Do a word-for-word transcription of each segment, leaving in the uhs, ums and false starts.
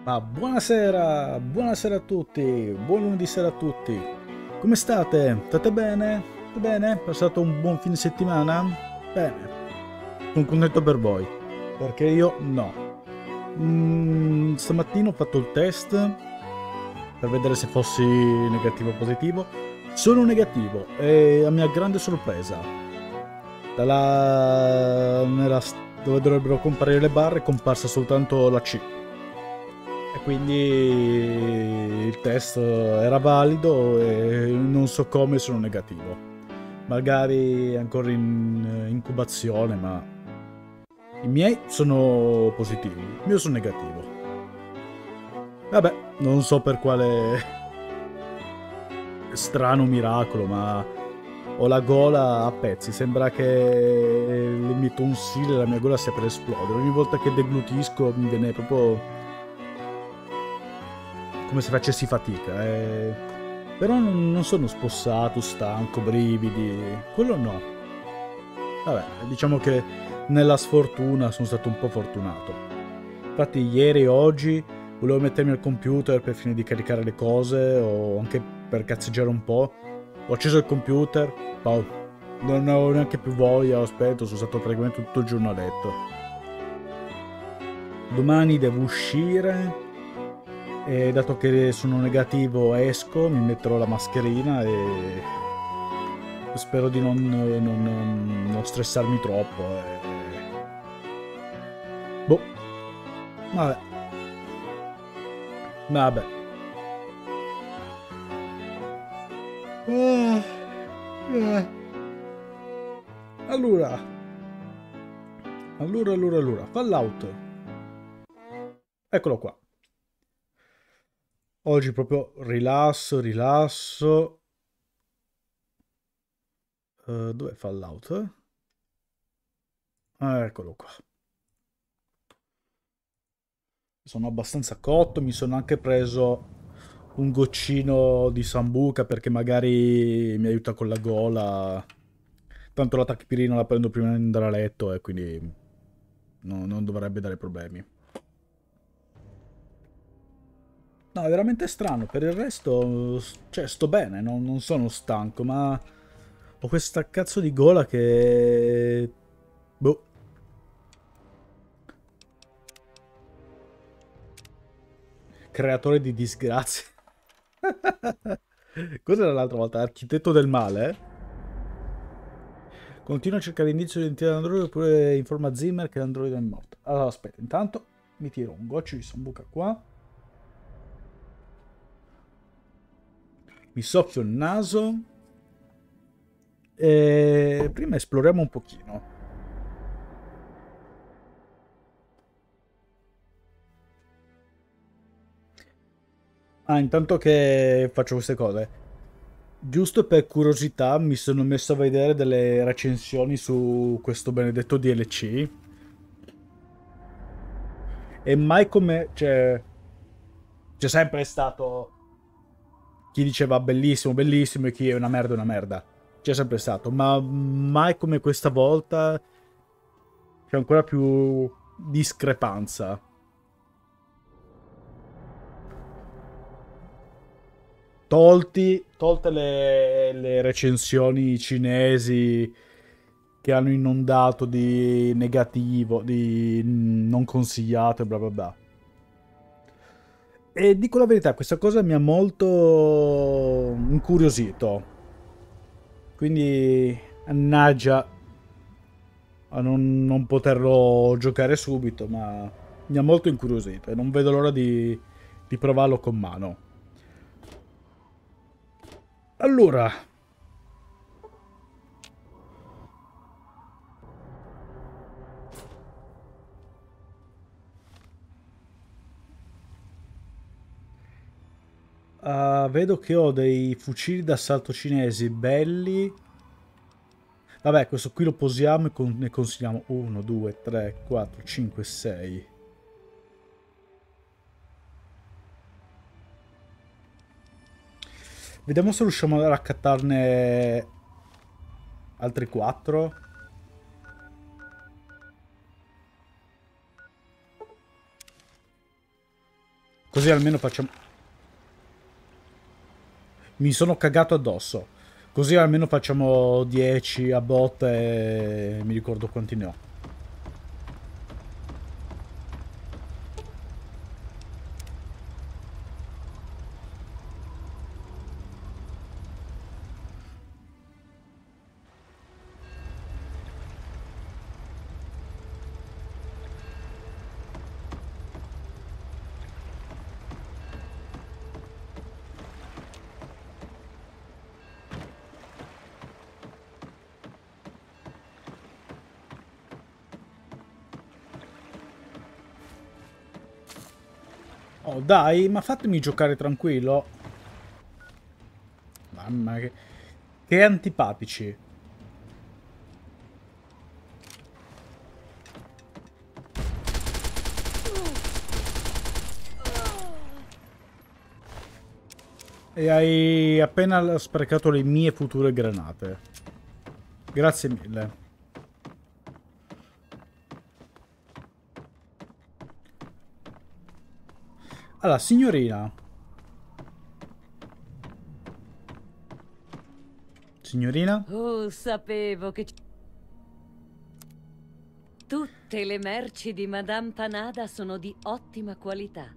Ma buonasera, buonasera a tutti, buon lunedì sera a tutti. Come state? State bene? State bene? Passato un buon fine settimana? Bene, sono contento per voi, perché io no. Mm, stamattina ho fatto il test per vedere se fossi negativo o positivo. Sono negativo e a mia grande sorpresa, dalla... nella... dove dovrebbero comparire le barre è comparsa soltanto la C. E quindi il test era valido e non so come sono negativo. Magari è ancora in incubazione, ma i miei sono positivi. Il mio sono negativo. Vabbè, non so per quale strano miracolo, ma ho la gola a pezzi. Sembra che le mie tonsille, la mia gola sia per esplodere. Ogni volta che deglutisco mi viene proprio come se facessi fatica. Eh. Però non, non sono spossato, stanco, brividi. Quello no. Vabbè, diciamo che nella sfortuna sono stato un po' fortunato. Infatti ieri e oggi volevo mettermi al computer per finire di caricare le cose o anche per cazzeggiare un po'. Ho acceso il computer, ma non avevo neanche più voglia, ho spento, sono stato praticamente tutto il giorno a letto. Domani devo uscire e dato che sono negativo esco, mi metterò la mascherina e spero di non, non, non, non stressarmi troppo. E... Boh, vabbè, vabbè. Ah, eh. Allora, allora, allora, allora, Fallout. Eccolo qua. Oggi proprio rilasso, rilasso. Uh, dov'è Fallout? Ah, eccolo qua. Sono abbastanza cotto, mi sono anche preso un goccino di sambuca perché magari mi aiuta con la gola. Tanto la tachipirina la prendo prima di andare a letto e quindi no- non dovrebbe dare problemi. No, è veramente strano. Per il resto, cioè, sto bene, non, non sono stanco, ma ho questa cazzo di gola che... Boh. Creatore di disgrazie. Cos'era l'altra volta? Architetto del male? Eh? Continua a cercare indizi di identità dell'androide oppure informa Zimmer che l'androide è morto. Allora, aspetta, intanto mi tiro un goccio di sambuca qua. Mi soffio il naso. E prima esploriamo un pochino. Ah, intanto che faccio queste cose, giusto per curiosità mi sono messo a vedere delle recensioni su questo benedetto D L C e mai come, cioè, c'è sempre stato chi diceva bellissimo, bellissimo e chi è una merda, è una merda. C'è sempre stato, ma mai come questa volta c'è ancora più discrepanza. Tolti, tolte le, le recensioni cinesi che hanno inondato di negativo, di non consigliato e bla bla bla. E dico la verità, questa cosa mi ha molto incuriosito. Quindi, annaggia a non, non poterlo giocare subito, ma mi ha molto incuriosito e non vedo l'ora di, di provarlo con mano. Allora, uh, vedo che ho dei fucili d'assalto cinesi belli. Vabbè, questo qui lo posiamo e con- ne consigliamo uno, due, tre, quattro, cinque, sei. Vediamo se riusciamo a raccattarne altri quattro. Così almeno facciamo... Mi sono cagato addosso. Così almeno facciamo dieci a botte e mi ricordo quanti ne ho. Oh dai, ma fatemi giocare tranquillo. Mamma che... Che antipatici. E hai appena sprecato le mie future granate. Grazie mille. Allora, signorina. Signorina? Oh, sapevo che... Tutte le merci di Madame Panada sono di ottima qualità.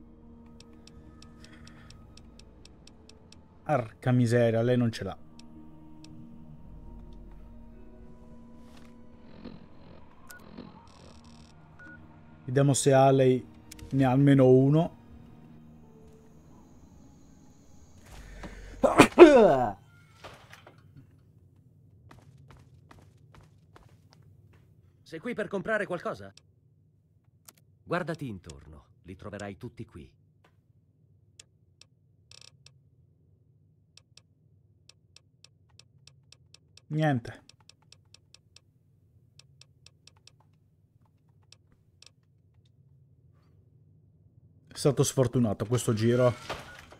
Arca miseria, lei non ce l'ha. Vediamo se ha lei ne ha almeno uno. Sei qui per comprare qualcosa? Guardati intorno, li troverai tutti qui. Niente. È stato sfortunato questo giro.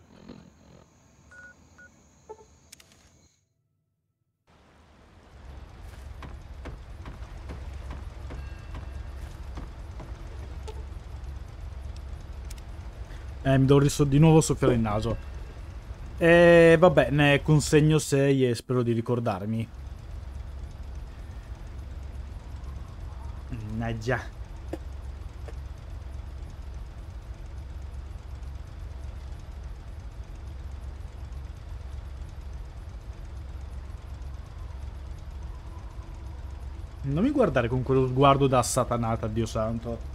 Eh, mi devo di nuovo soffiare il naso. E vabbè, ne consegno sei e spero di ricordarmi. Mannaggia. Non mi guardare con quello sguardo da satanata, Dio santo.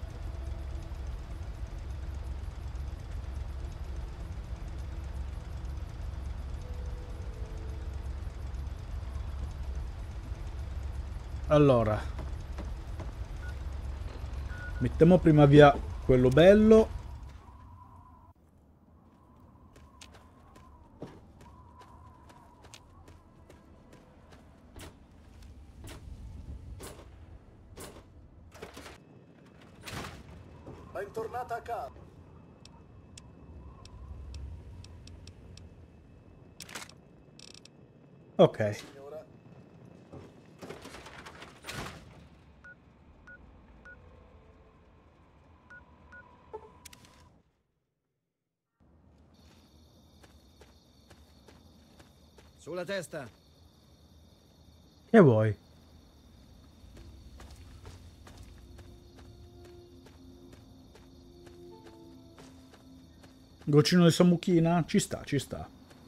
Allora, mettiamo prima via quello bello. Bentornata a casa. Ok. Signora. Sulla testa. Che vuoi? Goccino di sambuchina? Ci sta, ci sta.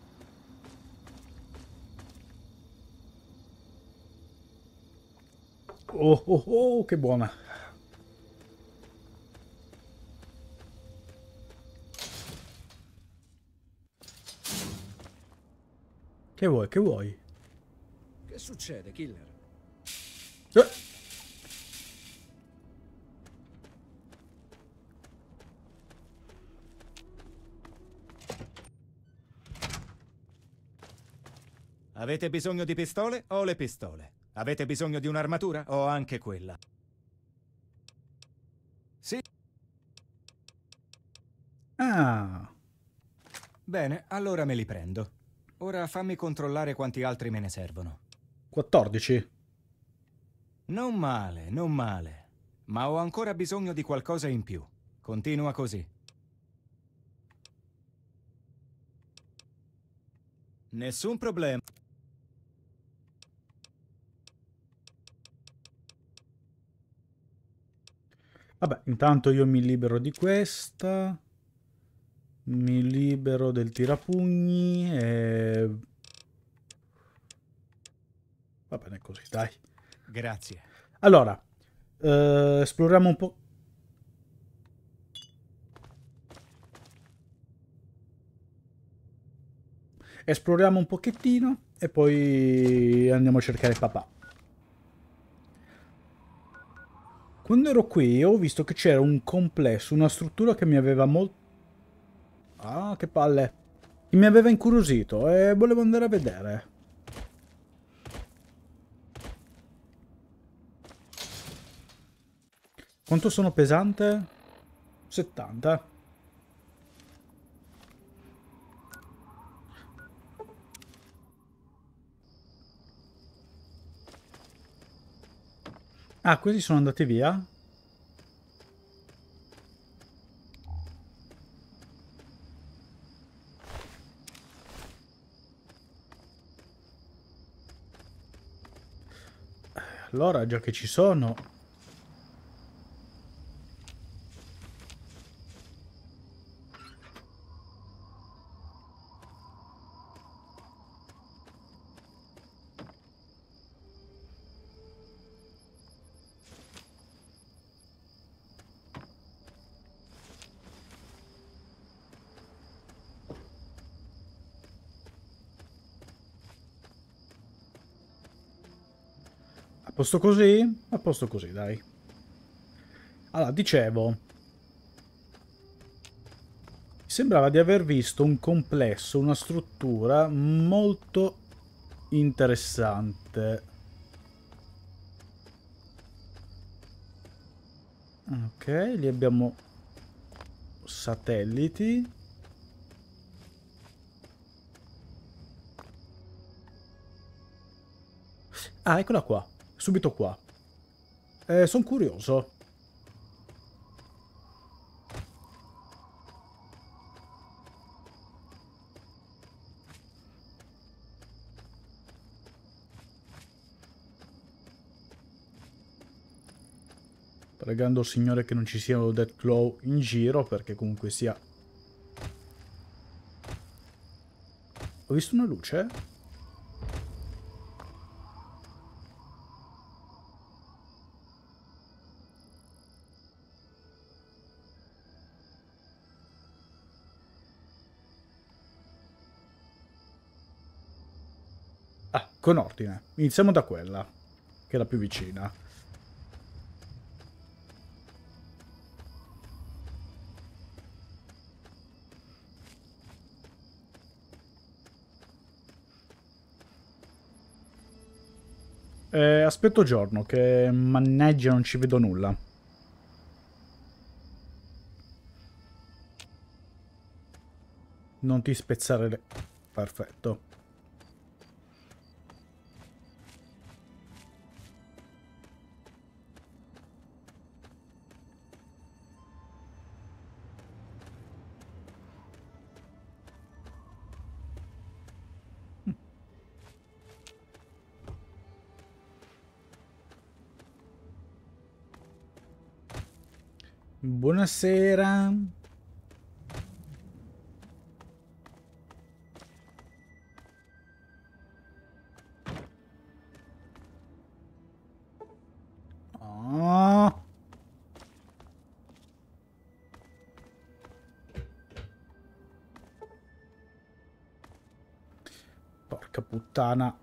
Oh, oh, oh, che buona. Che vuoi, che vuoi? Che succede, killer? Eh. Avete bisogno di pistole? Ho le pistole. Avete bisogno di un'armatura? Ho anche quella. Sì. Ah. Bene, allora me li prendo. Ora fammi controllare quanti altri me ne servono. quattordici. Non male, non male. Ma ho ancora bisogno di qualcosa in più. Continua così. Nessun problema. Vabbè, intanto io mi libero di questa. Mi libero del tirapugni e... Va bene così, dai. Grazie. Allora, eh, esploriamo un po'... Esploriamo un pochettino e poi andiamo a cercare papà. Quando ero qui ho visto che c'era un complesso, una struttura che mi aveva molto... Ah, che palle! Che mi aveva incuriosito e volevo andare a vedere. Quanto sono pesante? settanta. Ah, questi sono andati via? Allora, già che ci sono... A posto così? A posto così, dai. Allora, dicevo... Sembrava di aver visto un complesso, una struttura molto interessante. Ok, lì abbiamo satelliti. Ah, eccola qua. Subito qua. Eh, sono curioso. Pregando il Signore che non ci siano Deathclaw in giro, perché comunque sia... Ho visto una luce? Ah, con ordine. Iniziamo da quella, che è la più vicina. Eh, aspetto giorno, che mannaggia non ci vedo nulla. Non ti spezzare le... Perfetto. Buonasera. Oh. Porca puttana.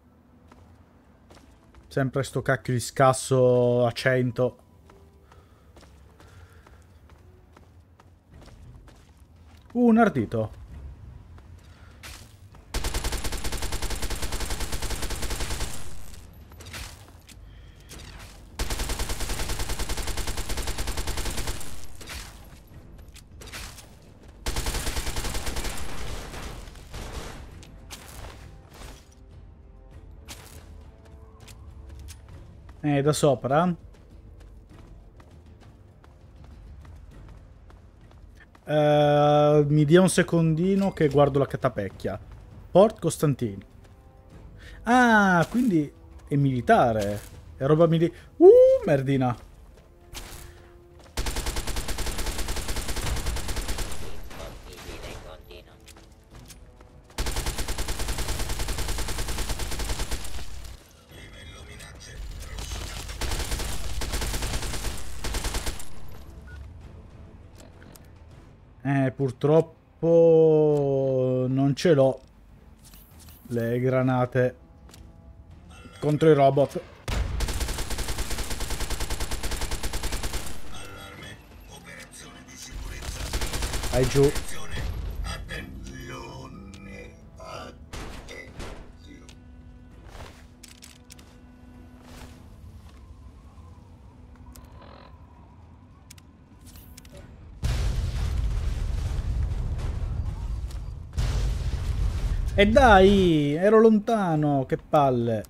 Sempre sto cacchio di scasso a cento. Uh, un ardito. Eh, da sopra? Uh, mi dia un secondino che guardo la catapecchia. Port Costantino. Ah, quindi è militare. È roba militare. Uh, merdina. Eh, purtroppo non ce l'ho le granate contro i robot. Vai giù. E dai, ero lontano, che palle.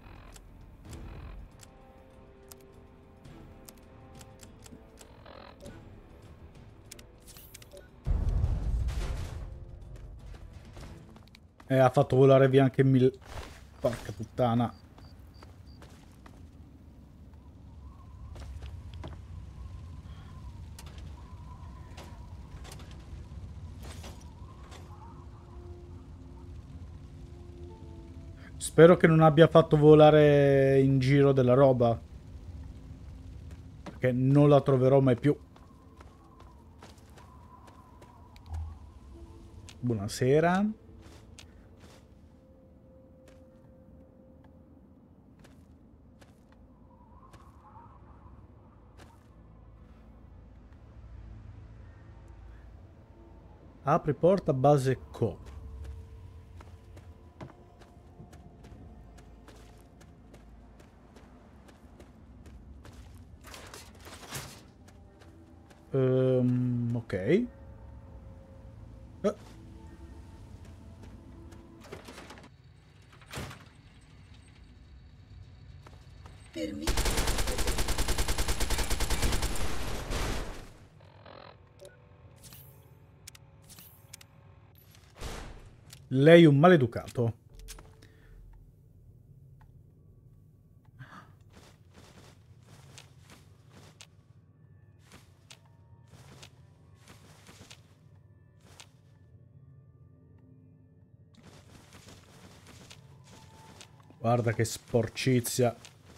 E ha fatto volare via anche mil... Porca puttana. Spero che non abbia fatto volare in giro della roba. Perché non la troverò mai più. Buonasera. Apri porta base co. Um, ok. Eh. Lei è un maleducato. Guarda che sporcizia.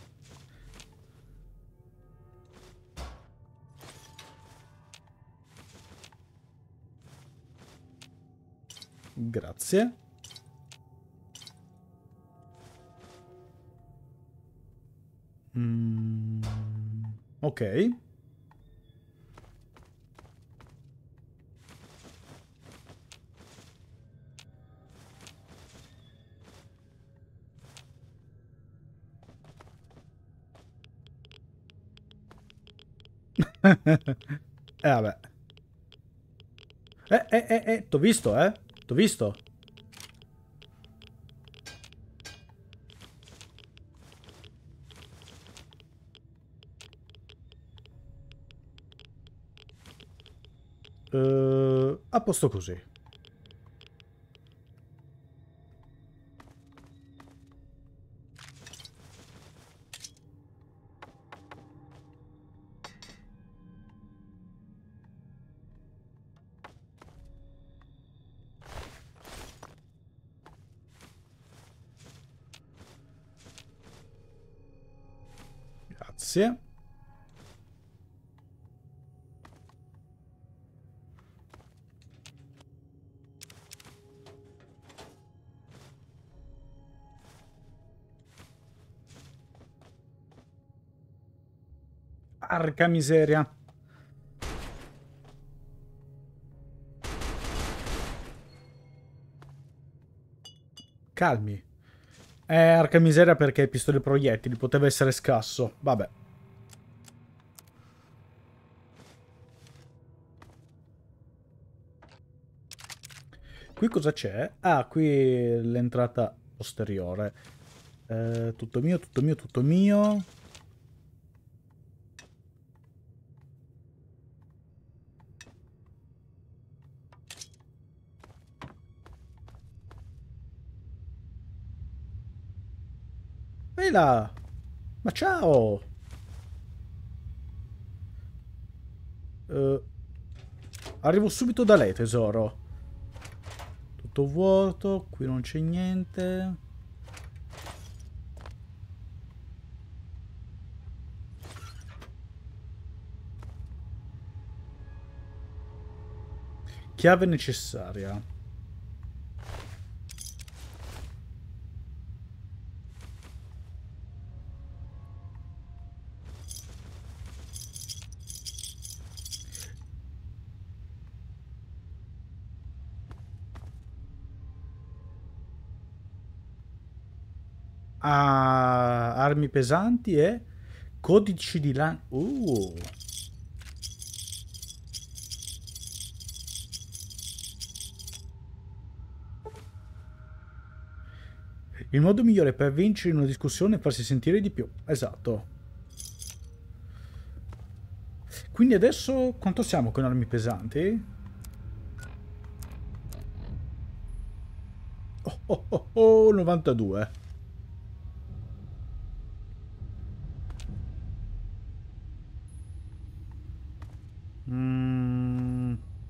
Grazie. Mm, ok. Eh vabbè. Eh, eh, eh, eh, t'ho visto, eh? T'ho visto. Uh, a posto così. Grazie. Arca miseria. Calmi. Eh, arca miseria perché pistole proiettili. Poteva essere scasso. Vabbè. Qui cosa c'è? Ah, qui l'entrata posteriore. Eh, tutto mio, tutto mio, tutto mio. Ehi là! Ma ciao! Uh, arrivo subito da lei, tesoro. Tutto vuoto, qui non c'è niente. Chiave necessaria. Ah, armi pesanti e codici di lan... Uh. Il modo migliore per vincere in una discussione è farsi sentire di più. Esatto. Quindi adesso quanto siamo con armi pesanti? Oh, oh, oh, oh, novantadue. Mm.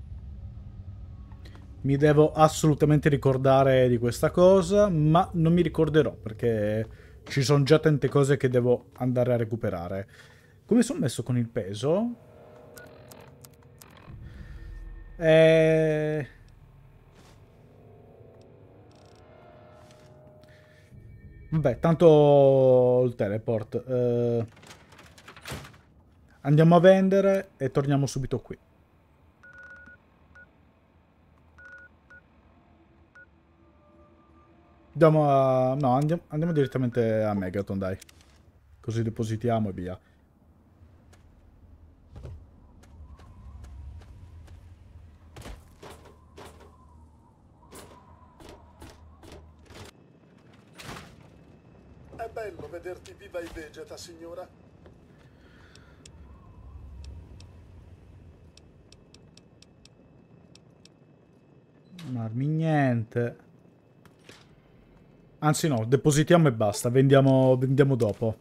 Mi devo assolutamente ricordare di questa cosa, ma non mi ricorderò perché ci sono già tante cose che devo andare a recuperare. Come sono messo con il peso? Eh... Vabbè, tanto il teleport. Eh... Andiamo a vendere e torniamo subito qui. Andiamo a... No, andiamo, andiamo direttamente a Megaton, dai. Così depositiamo e via. È bello vederti viva e vegeta, signora. Armi niente. Anzi no, depositiamo e basta. Vendiamo, vendiamo dopo.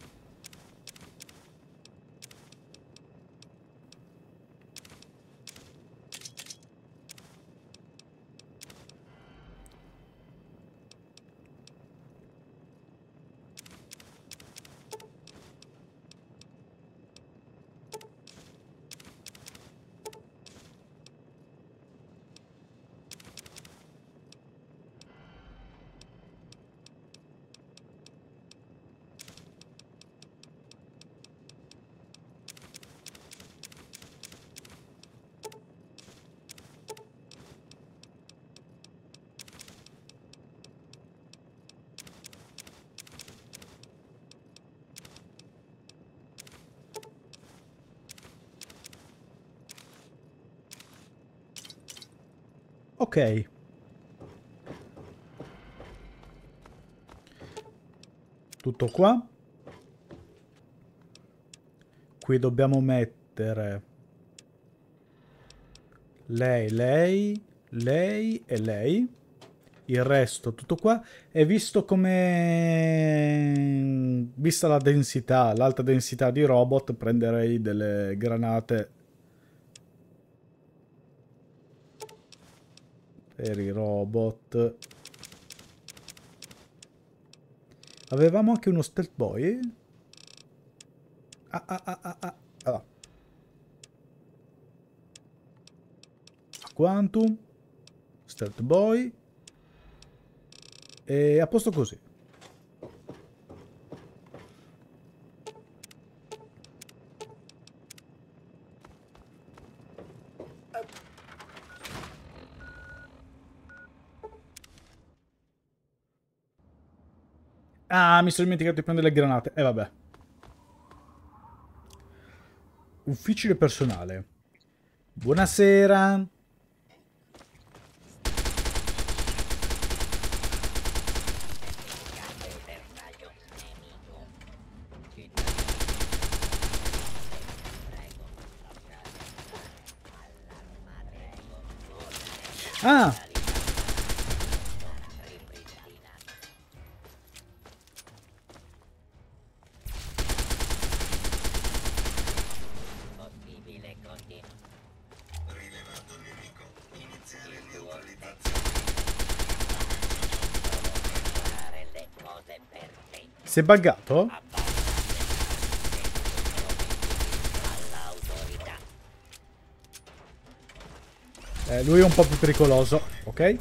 Ok. Tutto qua. Qui dobbiamo mettere lei, lei, lei e lei. Il resto tutto qua. E visto come... Vista la densità, l'alta densità di robot, prenderei delle granate per i robot. Avevamo anche uno stealth boy. Ah ah ah ah ah. Ah. Quantum. Stealth boy. E a posto così. Ah, mi sono dimenticato di prendere le granate. E eh, vabbè. Ufficio personale. Buonasera. Ah! Si è buggato? Eh, lui è un po' più pericoloso, ok?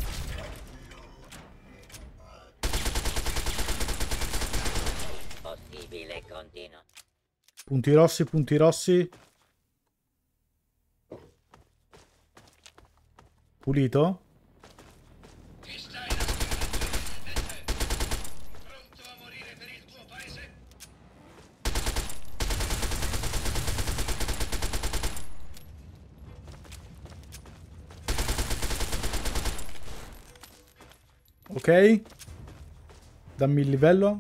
Possibile, continuo. Punti rossi, punti rossi. Pulito? Ok. Dammi il livello.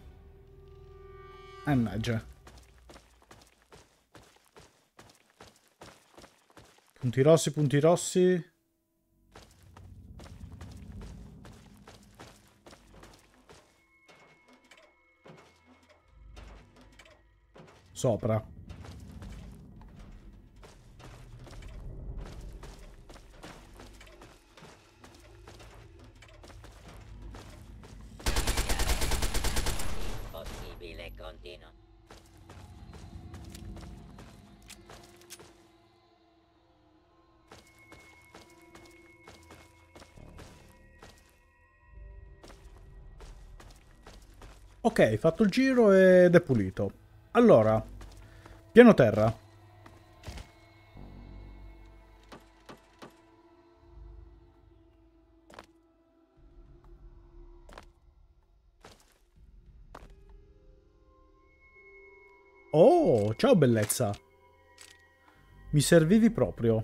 Mannaggia. Punti rossi, punti rossi. Sopra. Possibile, continuo. Ok, fatto il giro ed è pulito. Allora, piano terra. Oh, ciao bellezza. Mi servivi proprio.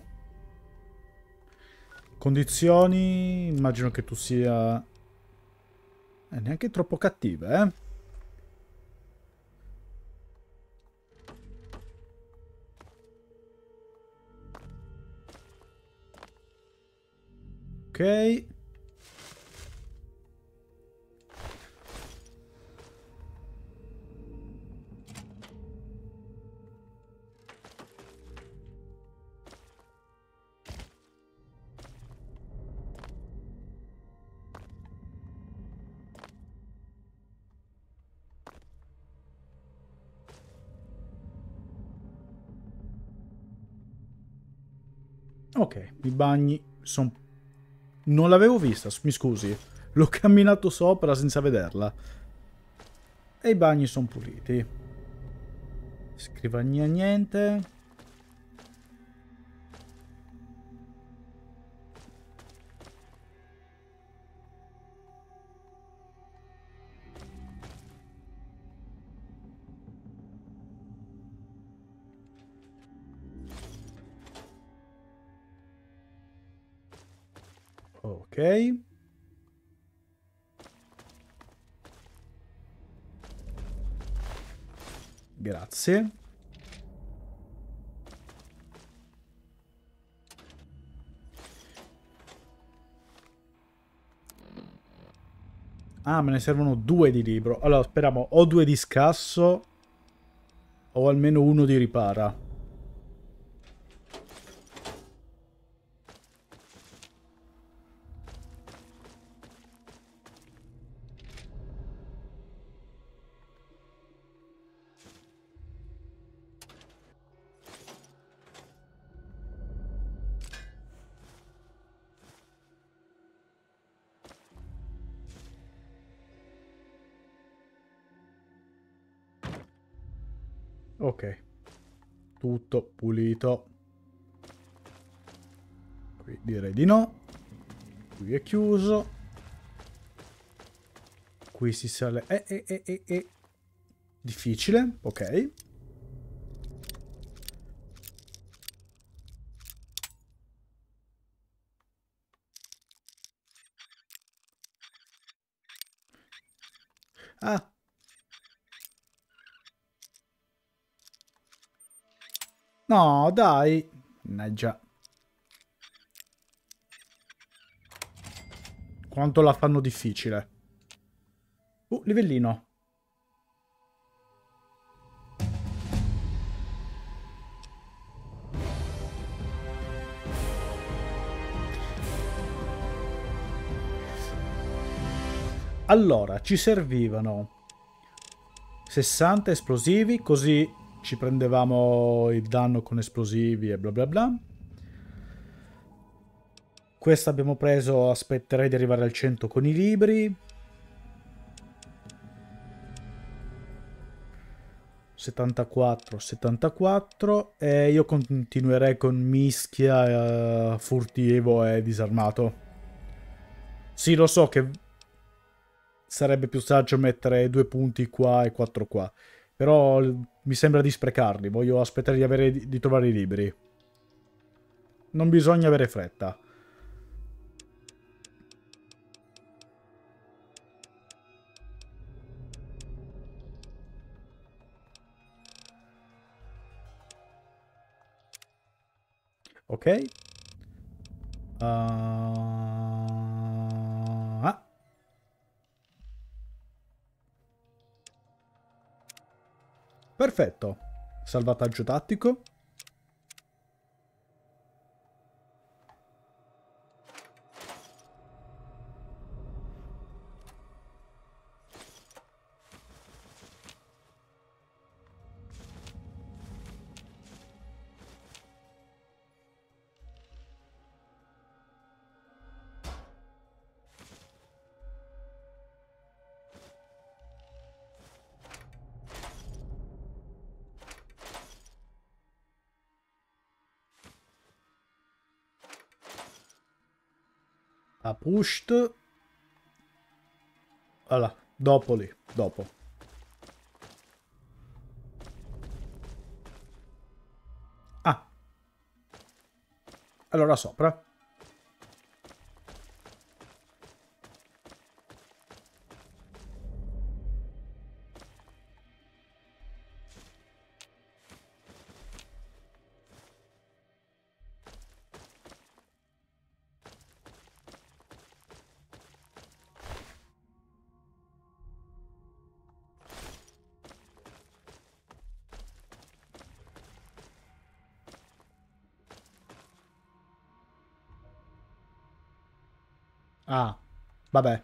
Condizioni, immagino che tu sia... Eh, neanche troppo cattive, eh? Ok. Ok, i bagni sono... Non l'avevo vista, mi scusi. L'ho camminato sopra senza vederla. E i bagni sono puliti. Scrivania niente. Ok. Grazie. Ah, me ne servono due di libro. Allora, speriamo o due di scasso o almeno uno di ripara. Ok, tutto pulito. Qui direi di no. Qui è chiuso. Qui si sale. Eh, eh, eh, eh, eh. Difficile, ok. Ah. No, dai. Mannaggia. Quanto la fanno difficile. Uh, livellino. Allora, ci servivano sessanta esplosivi, così ci prendevamo il danno con esplosivi e bla bla bla. Questa abbiamo preso, aspetterei di arrivare al cento con i libri. settantaquattro, settantaquattro e io continuerei con mischia, uh, furtivo e disarmato. Sì, lo so che sarebbe più saggio mettere due punti qua e quattro qua, però mi sembra di sprecarli, voglio aspettare di, avere, di trovare i libri. Non bisogna avere fretta. Ok. Uh... Ah. Perfetto. Salvataggio tattico. A pushed. Allora, dopo lì, dopo. Ah. Allora sopra. Ah, vabbè.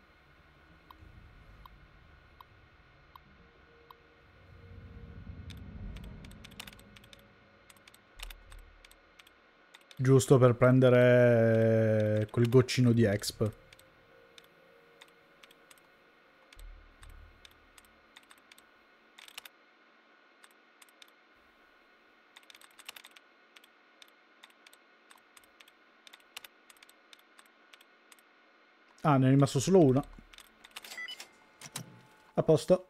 Giusto per prendere quel goccino di exp. Ah, ne è rimasto solo una. A posto.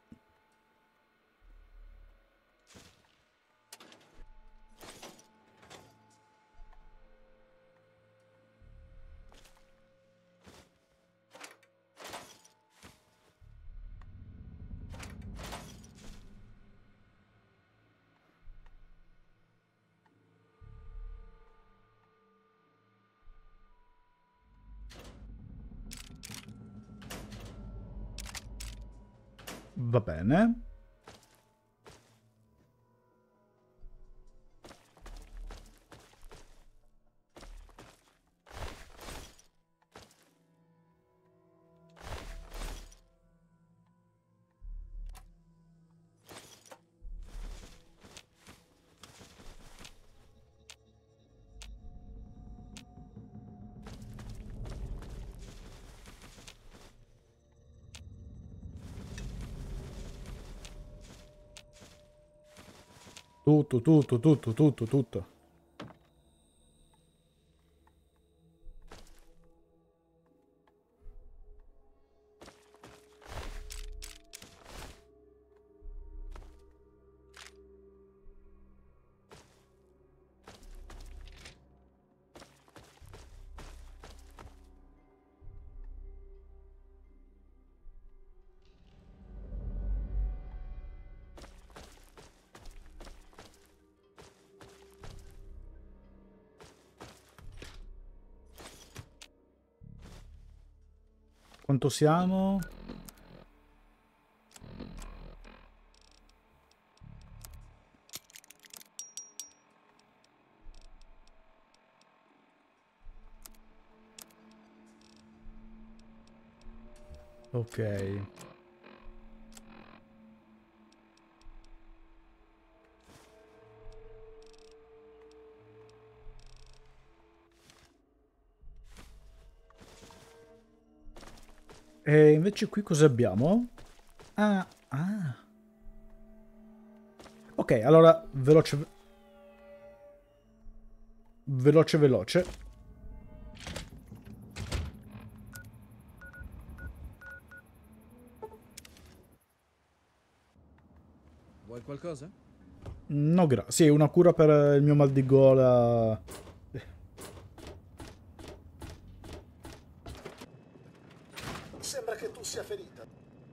Va bene. Tutto, tutto, tutto, tutto, tutto. Quanto siamo? Ok. E invece qui cosa abbiamo? Ah, ah. Ok, allora, veloce... Veloce, veloce. Vuoi qualcosa? No, grazie. Sì, una cura per il mio mal di gola. Sembra che tu sia ferita.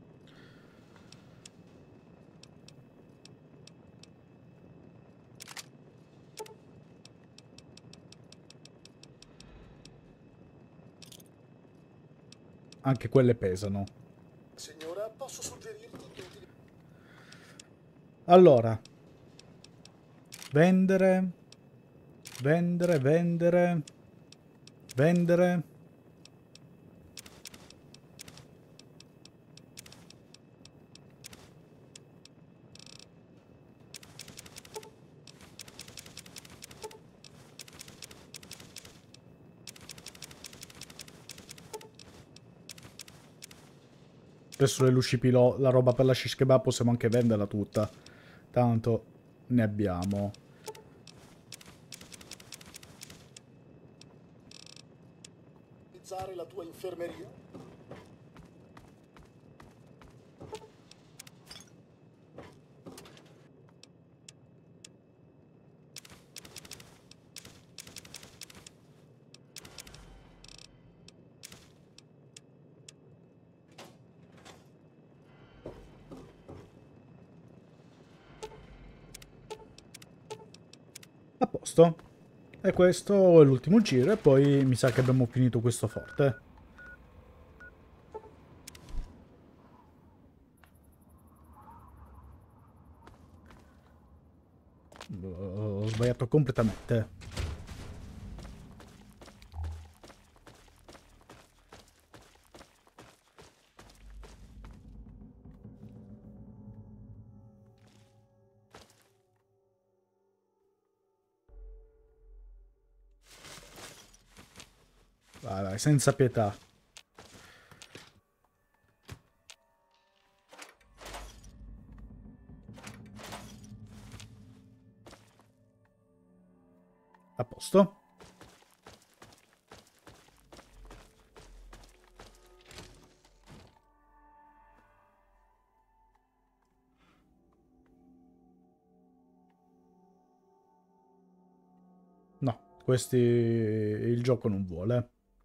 Anche quelle pesano. Signora, posso suggerirti di utilizzare... Allora. Vendere. Vendere, vendere. Vendere. Adesso le luci pilot, la roba per la shish kebab possiamo anche venderla tutta. Tanto ne abbiamo. la tua infermeria? A posto. E questo è l'ultimo giro e poi mi sa che abbiamo finito questo forte. Ho sbagliato completamente. Vai, vai, senza pietà. A posto. No, questi il gioco non vuole.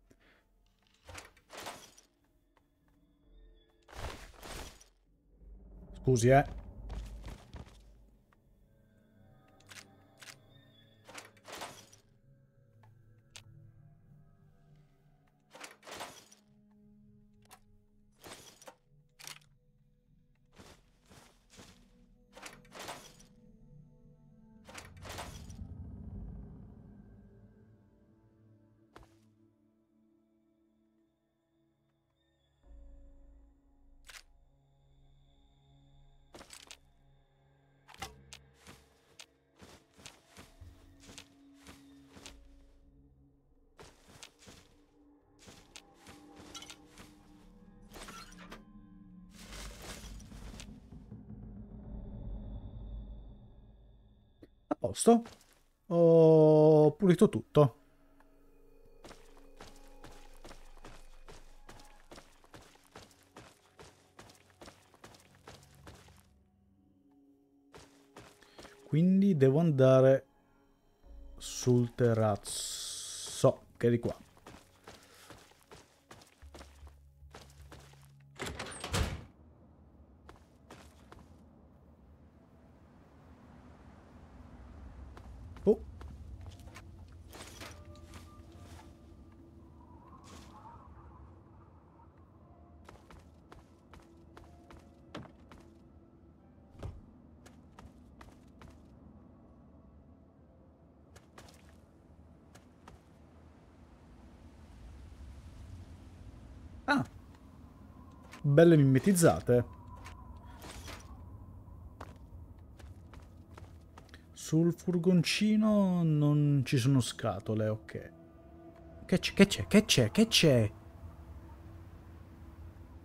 Scusi, eh. A posto. Ho pulito tutto. Quindi devo andare sul terrazzo, che è di qua. Oh. Ah, belle mimetizzate. Sul furgoncino non ci sono scatole, ok. Che c'è, che c'è, che c'è, che c'è?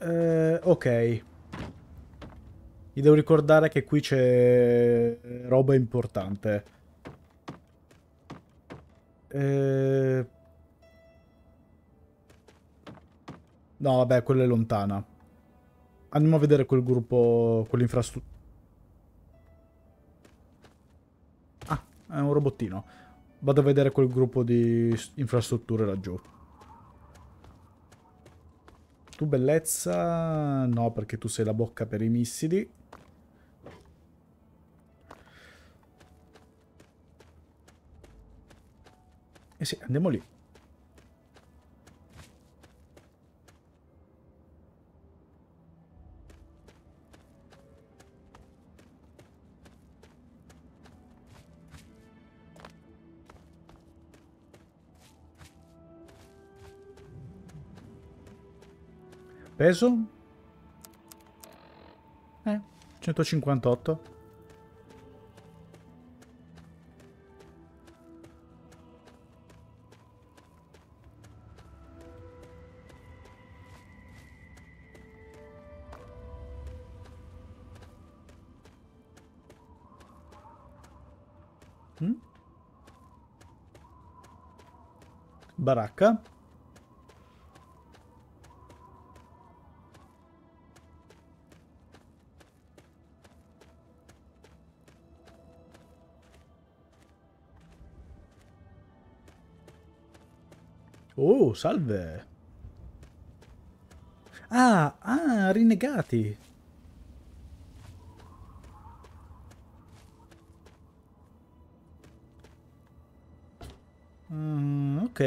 Eh, ok. Mi devo ricordare che qui c'è roba importante. Eh... No, vabbè, quella è lontana. Andiamo a vedere quel gruppo, quell'infrastruttura. Ah, è un robottino. Vado a vedere quel gruppo di s- infrastrutture laggiù. Tu bellezza... No, perché tu sei la bocca per i missili. Eh sì, andiamo lì. Peso? Eh, centocinquantotto. Mm? Baracca. Oh, salve. Ah, ah, rinnegati. Mm, ok.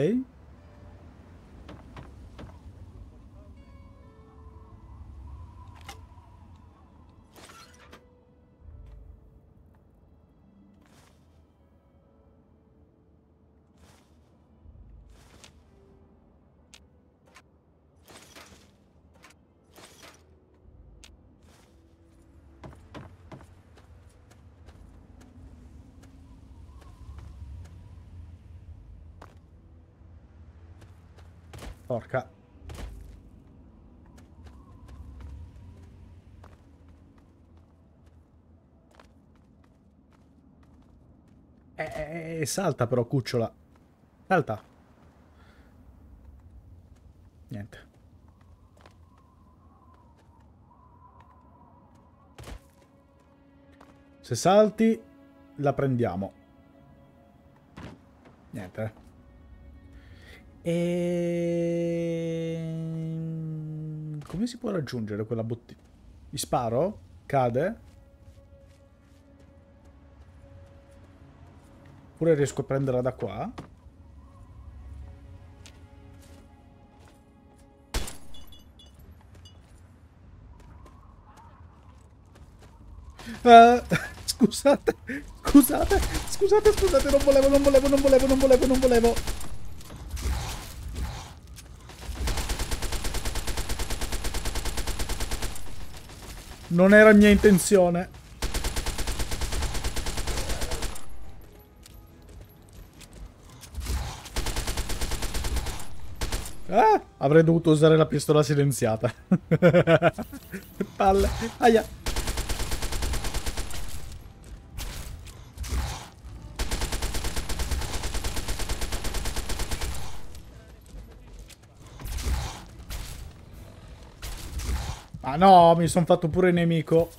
Porca. Eh, eh, salta però, cucciola. Salta. Niente. Se salti, la prendiamo. Niente. E... Come si può raggiungere quella bottiglia? Gli sparo? Cade? Oppure riesco a prenderla da qua? Eh, scusate, scusate, scusate, scusate, non volevo, non volevo, non volevo, non volevo, non volevo. Non era mia intenzione. Ah, avrei dovuto usare la pistola silenziata. Palle. Aia. Ah no, mi sono fatto pure nemico.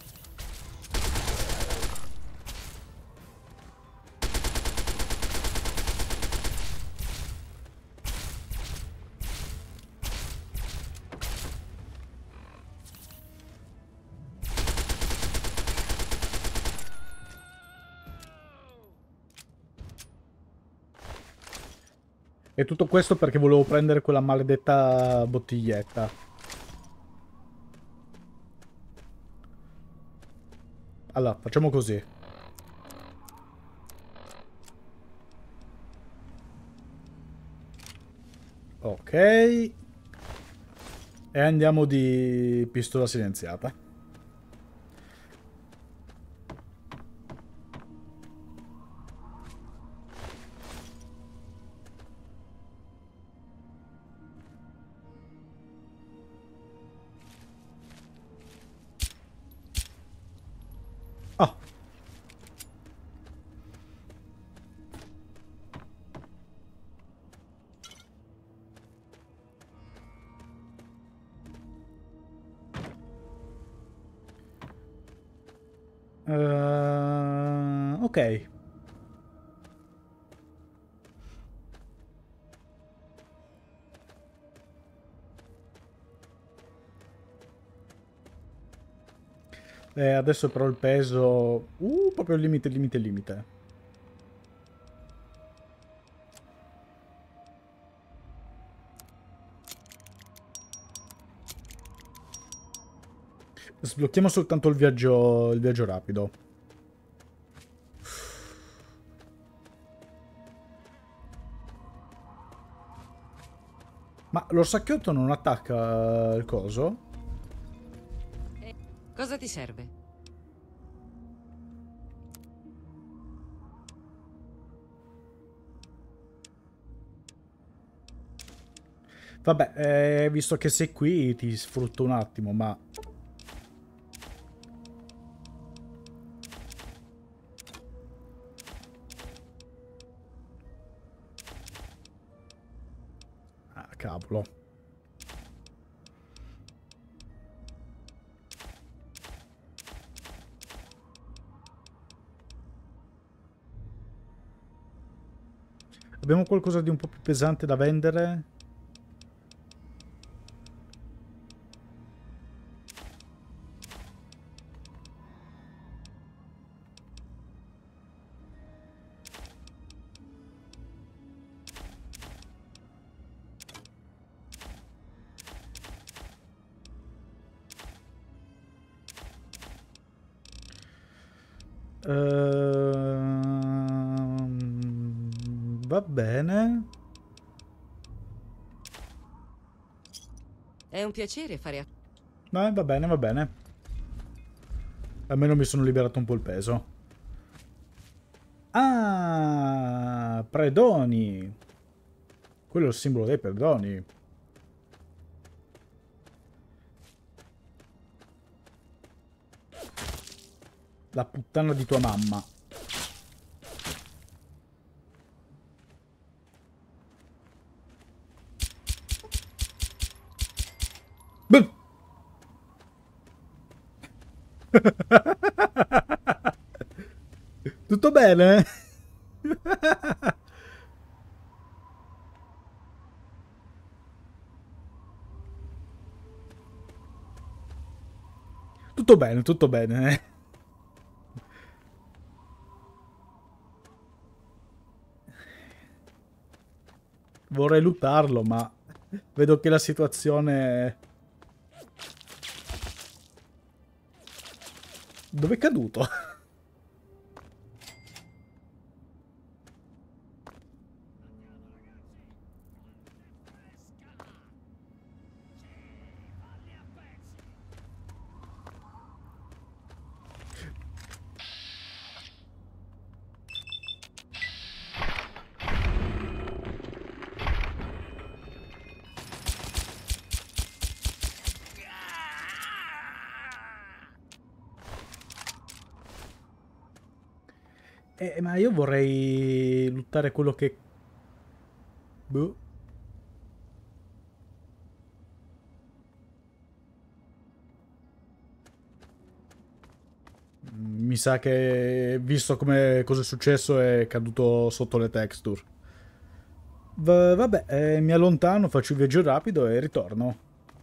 E tutto questo perché volevo prendere quella maledetta bottiglietta. Allora, facciamo così. Ok. E andiamo di pistola silenziata. Uh, ok. Eh, adesso però il peso... Uh, proprio il limite, il limite, il limite. Sblocchiamo soltanto il viaggio, il viaggio rapido. Ma l'orsacchiotto non attacca il coso? Cosa ti serve? Vabbè, eh, visto che sei qui ti sfrutto un attimo, ma... Ah, cavolo. Abbiamo qualcosa di un po' più pesante da vendere? Ehm, va bene. È un piacere fare a... Eh, va bene, va bene. Almeno mi sono liberato un po' il peso. Ah, predoni. Quello è il simbolo dei predoni. La puttana di tua mamma. Beh. Tutto bene? Tutto bene, tutto bene. Vorrei luttarlo, ma vedo che la situazione... Dove è caduto? Eh, ma io vorrei lottare quello che... Boh. Mi sa che, visto come cosa è successo, è caduto sotto le texture. Va- vabbè, eh, mi allontano, faccio il viaggio rapido e ritorno.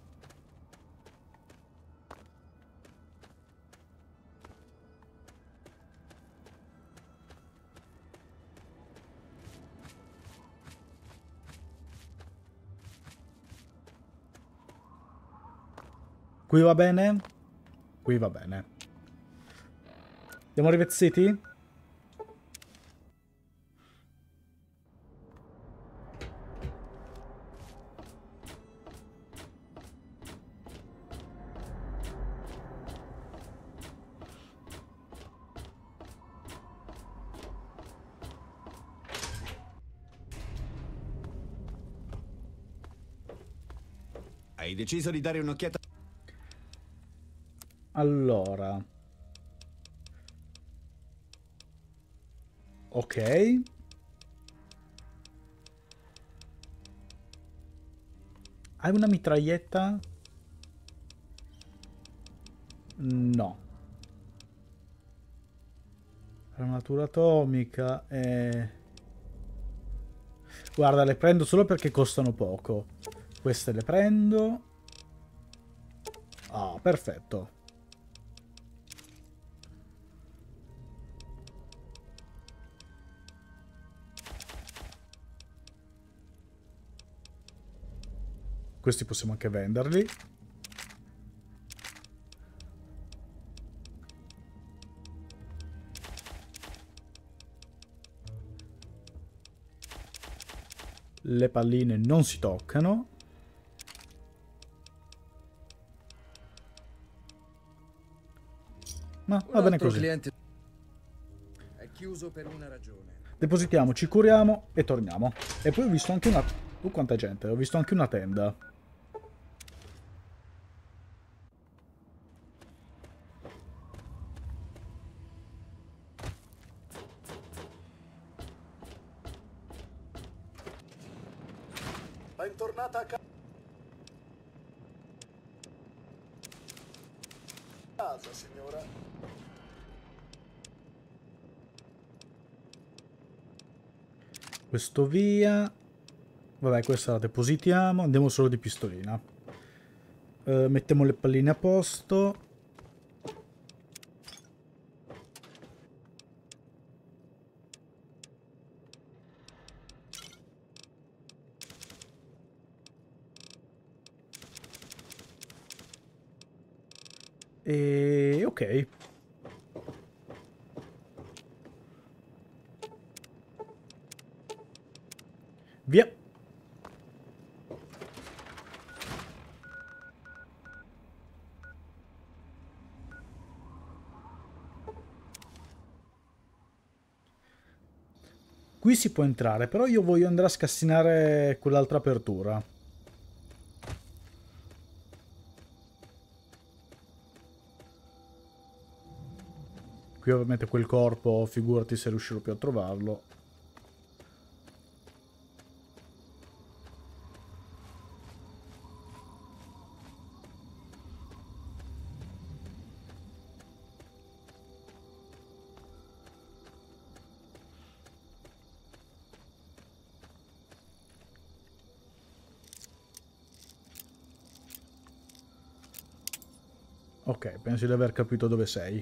Qui va bene? Qui va bene. Siamo rivezziti? Hai deciso di dare un'occhiata? Allora. Ok. Hai una mitraglietta? No. Armatura atomica e... Guarda, le prendo solo perché costano poco. Queste le prendo. Ah, perfetto. Questi possiamo anche venderli. Le palline non si toccano. Ma Un va bene altro così. cliente è chiuso per una ragione. Depositiamo, ci curiamo e torniamo. E poi ho visto anche una... Uh, quanta gente! Ho visto anche una tenda. Bentornata a ca- casa, signora. Questo via. Vabbè, questa la depositiamo. Andiamo solo di pistolina. Eh, mettiamo le palline a posto. E ok. Via. Qui si può entrare, però io voglio andare a scassinare quell'altra apertura. Qui ovviamente quel corpo, figurati se riuscirò più a trovarlo. Ok, penso di aver capito dove sei.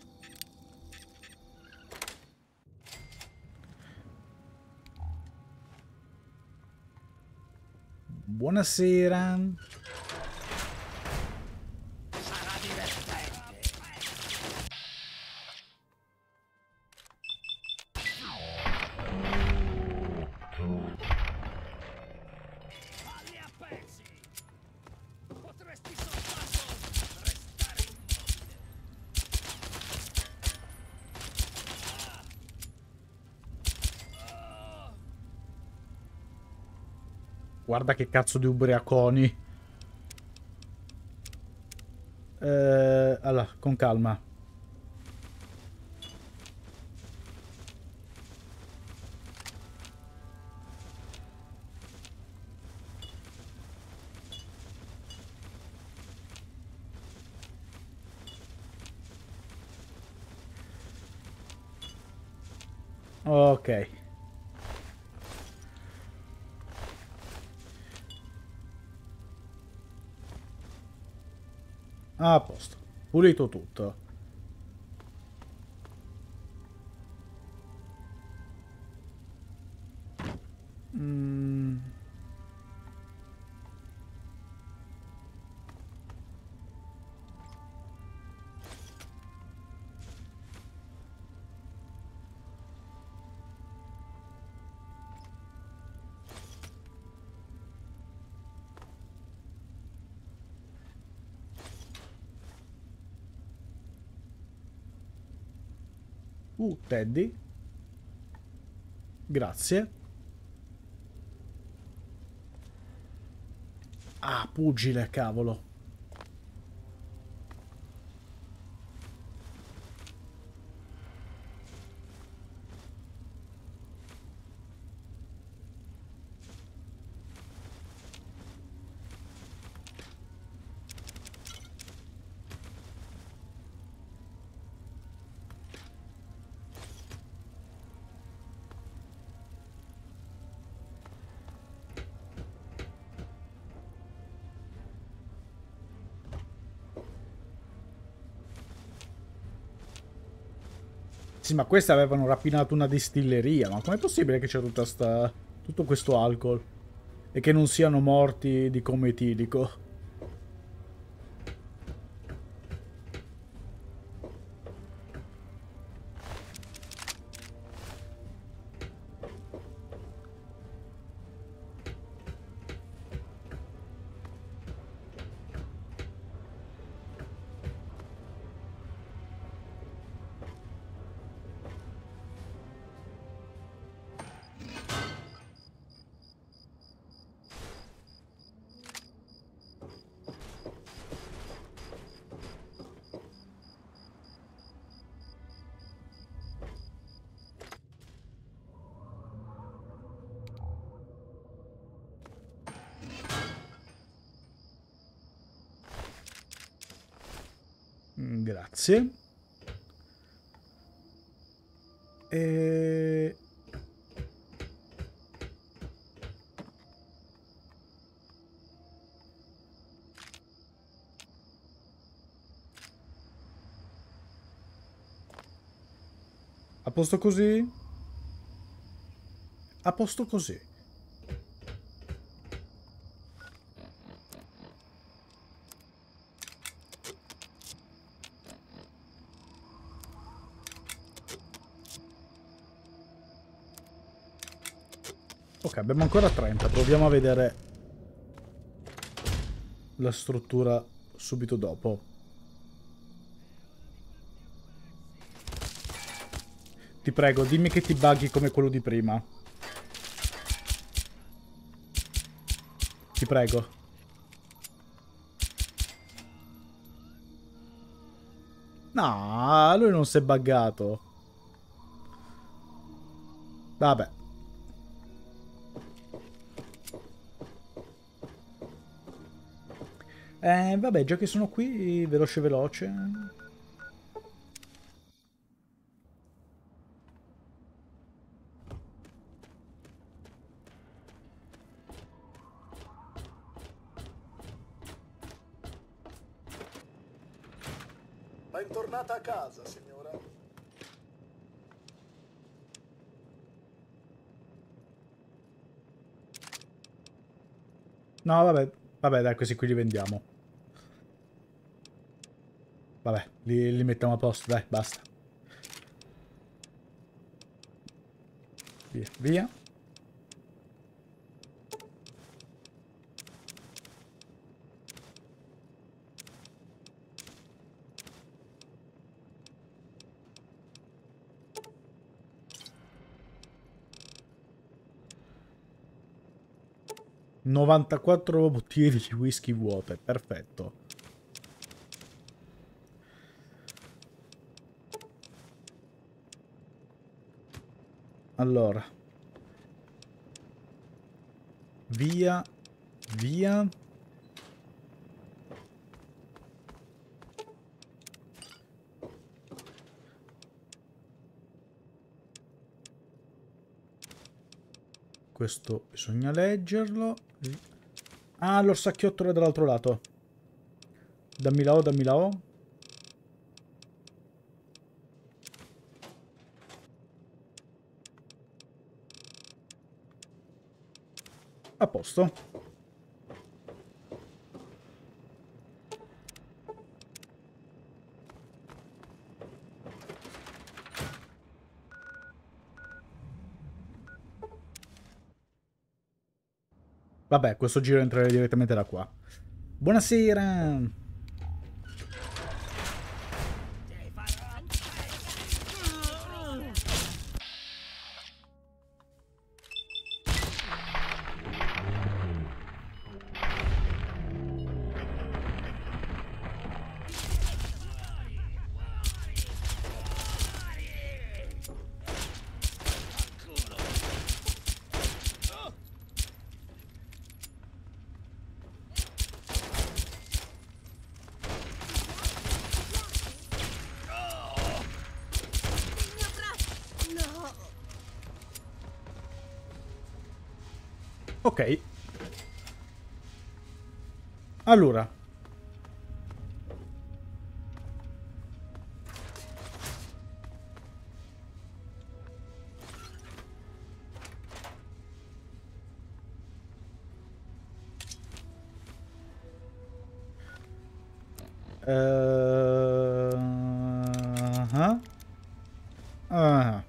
Buonasera. Guarda che cazzo di ubriaconi. Eh, allora, con calma. Ok. Ah, a posto. Pulito tutto. Mm. Uh, Teddy. Grazie. Ah, pugile, cavolo. Sì, ma queste avevano rapinato una distilleria. Ma com'è possibile che c'è tutta sta... tutto questo alcol? E che non siano morti di coma etilico? Grazie. E... A posto così? A posto così. Ok, abbiamo ancora trenta. Proviamo a vedere la struttura subito dopo. Ti prego, dimmi che ti bughi come quello di prima. Ti prego. No, lui non si è buggato. Vabbè. Eh, vabbè, già che sono qui, veloce veloce. Bentornata a casa, signora. No, vabbè. Vabbè, dai, questi qui li vendiamo. Vabbè, li, li mettiamo a posto, dai, basta. Via, via. novantaquattro bottiglie di whisky vuote, perfetto. Allora. Via, via. Questo bisogna leggerlo. Ah, l'orsacchiotto è dall'altro lato. Dammi la O, dammi la O. A posto. Vabbè, questo giro entrerei direttamente da qua. Buonasera! Ok. Allora. Uh, ah. Ah.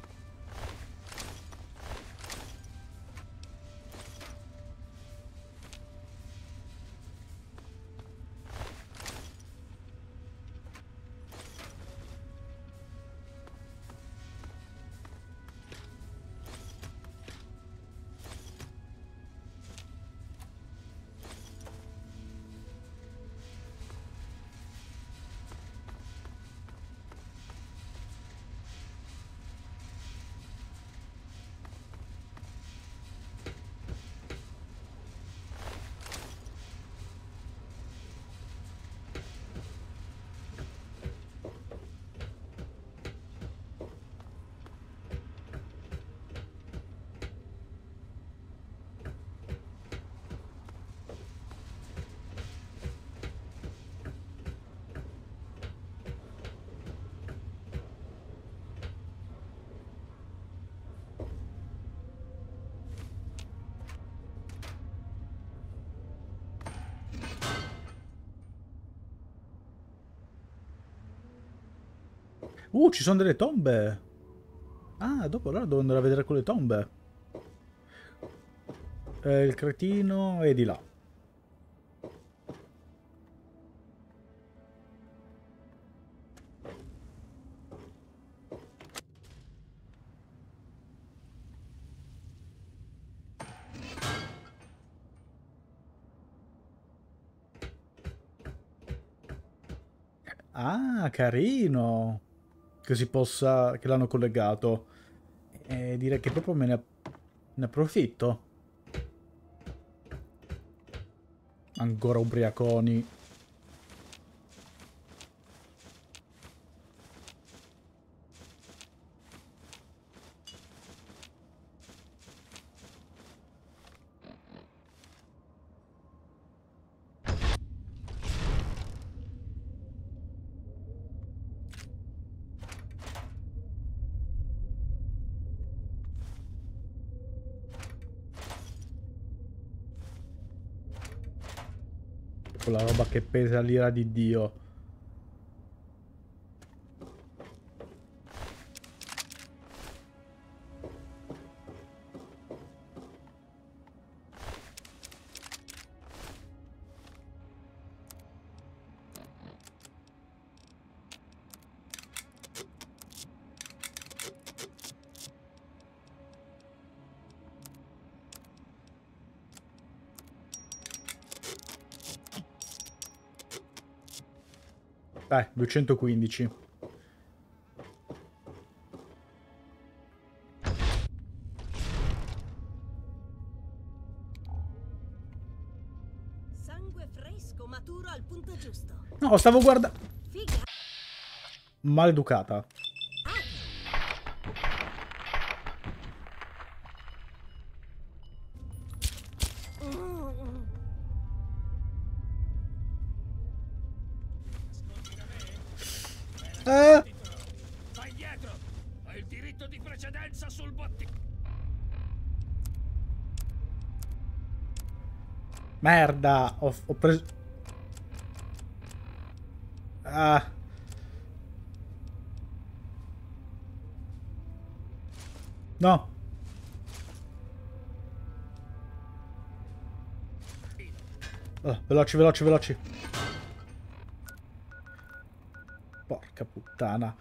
Uh, ci sono delle tombe. Ah, dopo allora devo andare a vedere quelle tombe. Eh, il cretino è di là. Ah, carino. Che si possa... che l'hanno collegato. E direi che proprio me ne, ne approfitto. Ancora ubriaconi. Quella roba che pesa l'ira di Dio. Dai, duecentoquindici. Sangue fresco, maturo al punto giusto. No, stavo guardando... Figa. Maleducata. Ah! Vai indietro! Hai il diritto di precedenza sul bottino! Merda! Ho, ho preso... Ah! No! Ah, veloci, veloci, veloci. Porca puttana.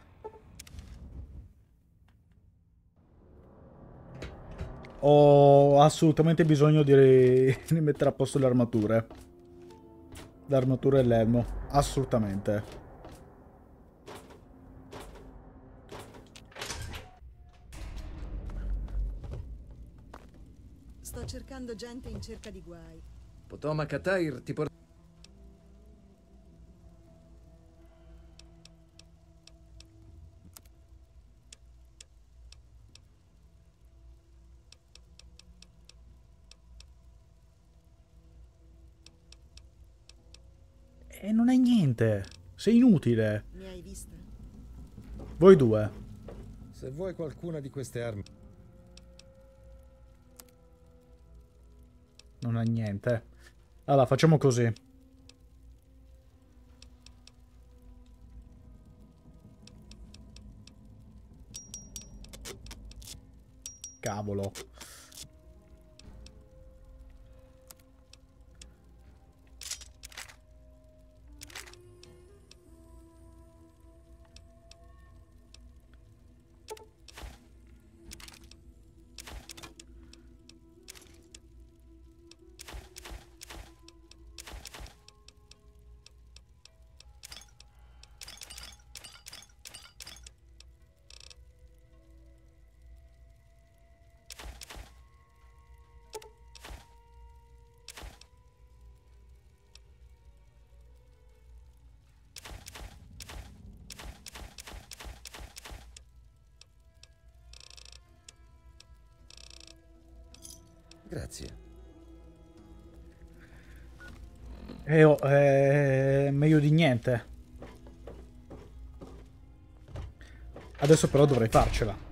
Ho assolutamente bisogno di, di mettere a posto le armature. L'armatura e l'elmo. Assolutamente. Sto cercando gente in cerca di guai. Potomac Atair ti porta... E non hai niente. Sei inutile. Mi hai vista? Voi due. Se vuoi qualcuna di queste armi... Non ha niente. Allora, facciamo così. Cavolo. Grazie. E oh, è meglio di niente. Adesso però dovrei farcela.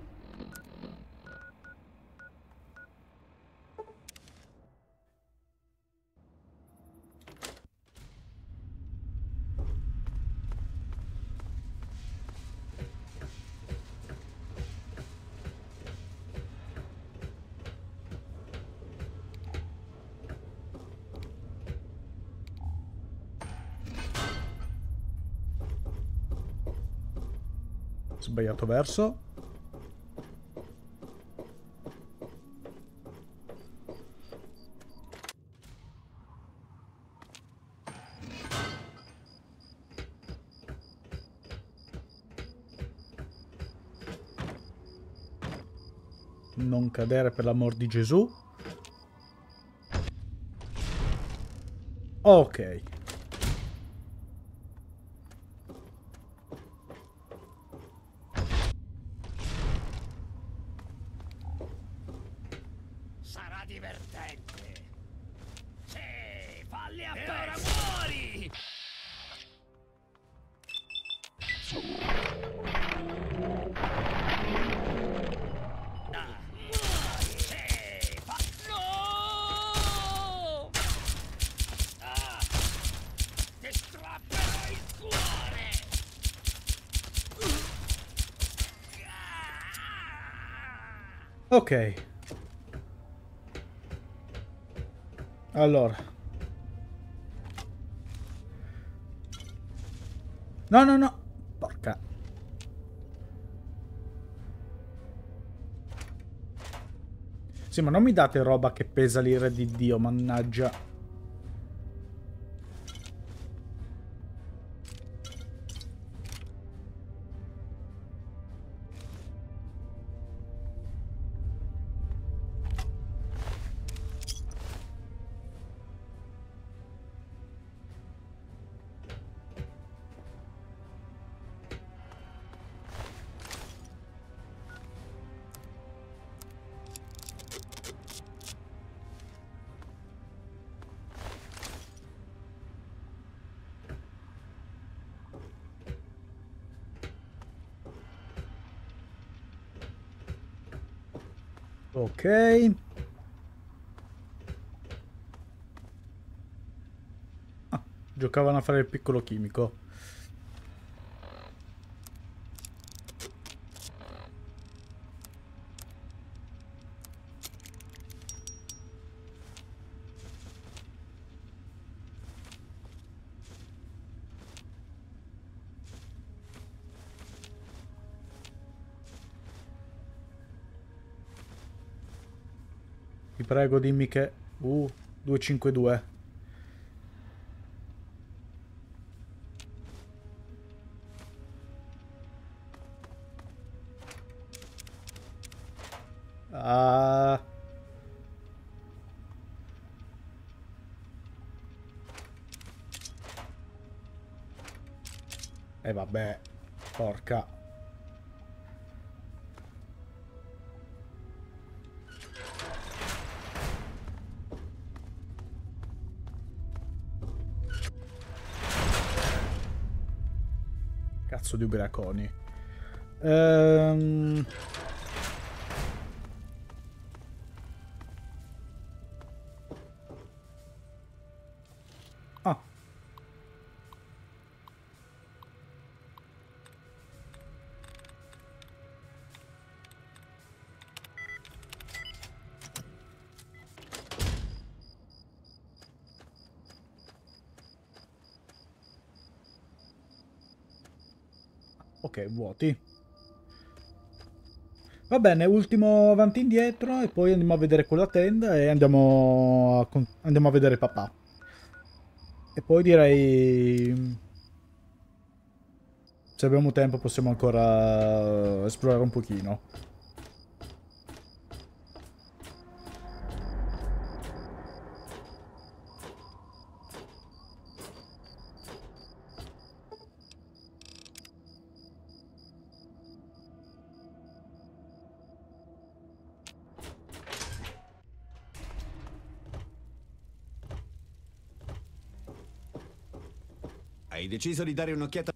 Sbagliato verso. Non cadere per l'amor di Gesù. Ok. Sarà divertente. Sì, falli a e ora muori! Ah, muori! Sì, fa... No! Ah, ti strapperò il cuore! Ok. Allora. No, no, no. Porca. Sì, ma non mi date roba che pesa l'ira di Dio, mannaggia. Ok. Ah, giocavano a fare il piccolo chimico. Ti prego, dimmi che... Uh, duecentocinquantadue. Ah... E vabbè, porca. Cazzo di ubriaconi. Ehm... Ah. Ok, vuoti. Va bene, ultimo avanti e indietro e poi andiamo a vedere quella tenda e andiamo a, con- andiamo a vedere papà. E poi direi, se abbiamo tempo possiamo ancora esplorare un pochino. Hai deciso di dare un'occhiata?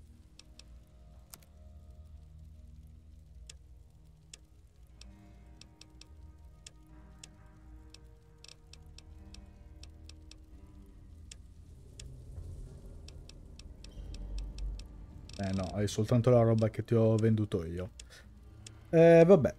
Eh no, hai soltanto la roba che ti ho venduto io. Eh, vabbè.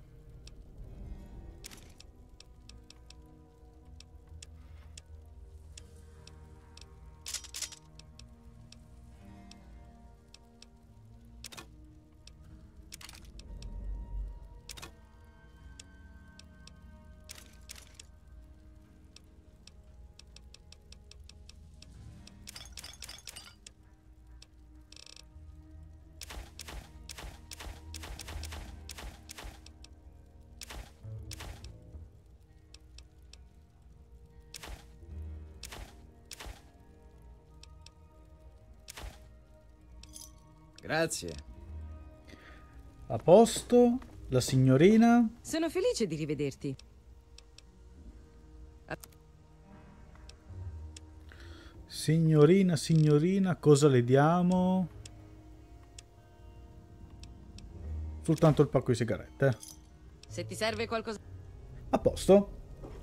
Grazie. A posto, la signorina. Sono felice di rivederti. Signorina, signorina, cosa le diamo? Soltanto il pacco di sigarette. Se ti serve qualcosa... A posto.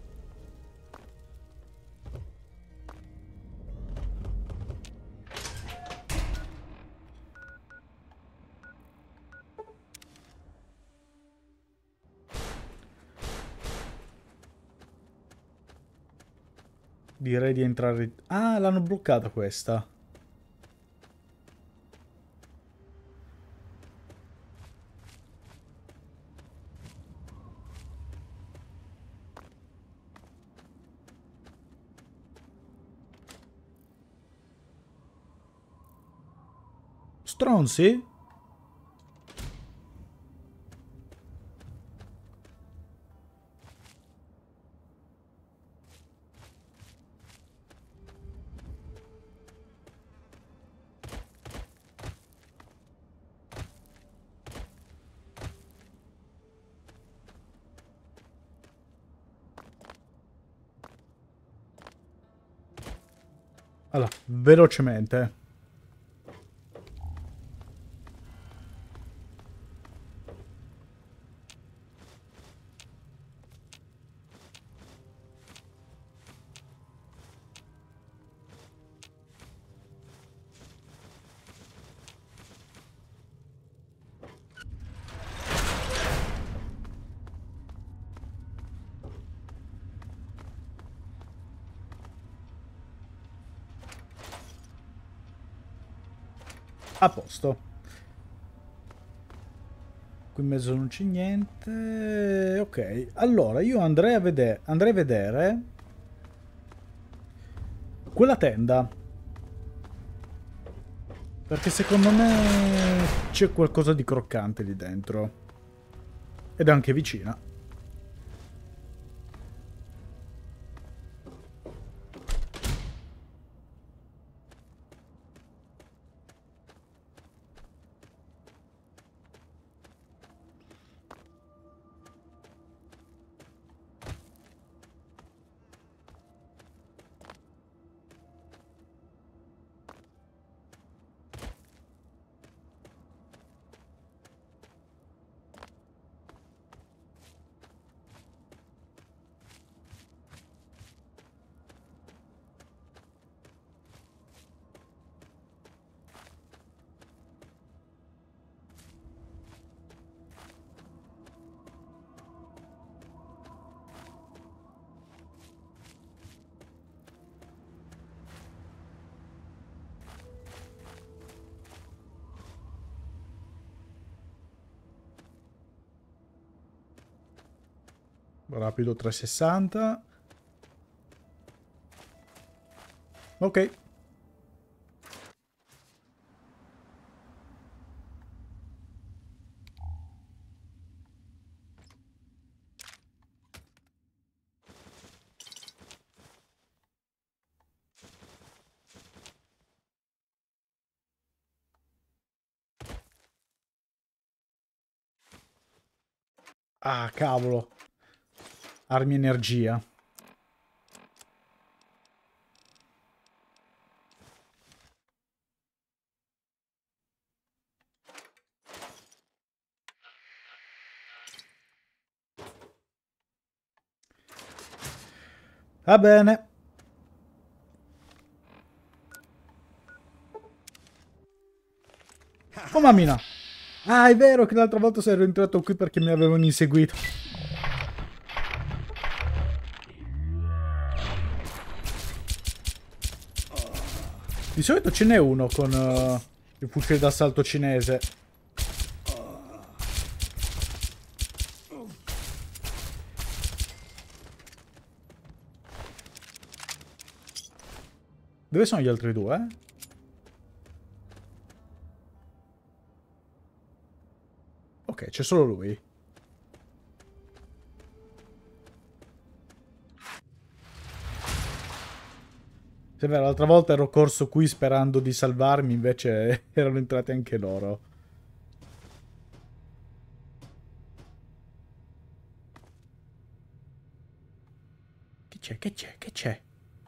Direi di entrare... Ah, l'hanno bloccata questa. Stronzi? Allora, velocemente. A posto. Qui in mezzo non c'è niente. Ok, allora io andrei a vedere, andrei a vedere quella tenda. Perché secondo me c'è qualcosa di croccante lì dentro. Ed è anche vicina. Rapido trecentosessanta. Ok. Ah, cavolo. Armi energia. Va bene. Oh mammina. Ah, è vero che l'altra volta sei rientrato qui perché mi avevano inseguito. Di solito ce n'è uno con uh, il fucile d'assalto cinese. Dove sono gli altri due? Ok, c'è solo lui. Se è vero, l'altra volta ero corso qui sperando di salvarmi, invece erano entrati anche loro. Che c'è? Che c'è? Che c'è?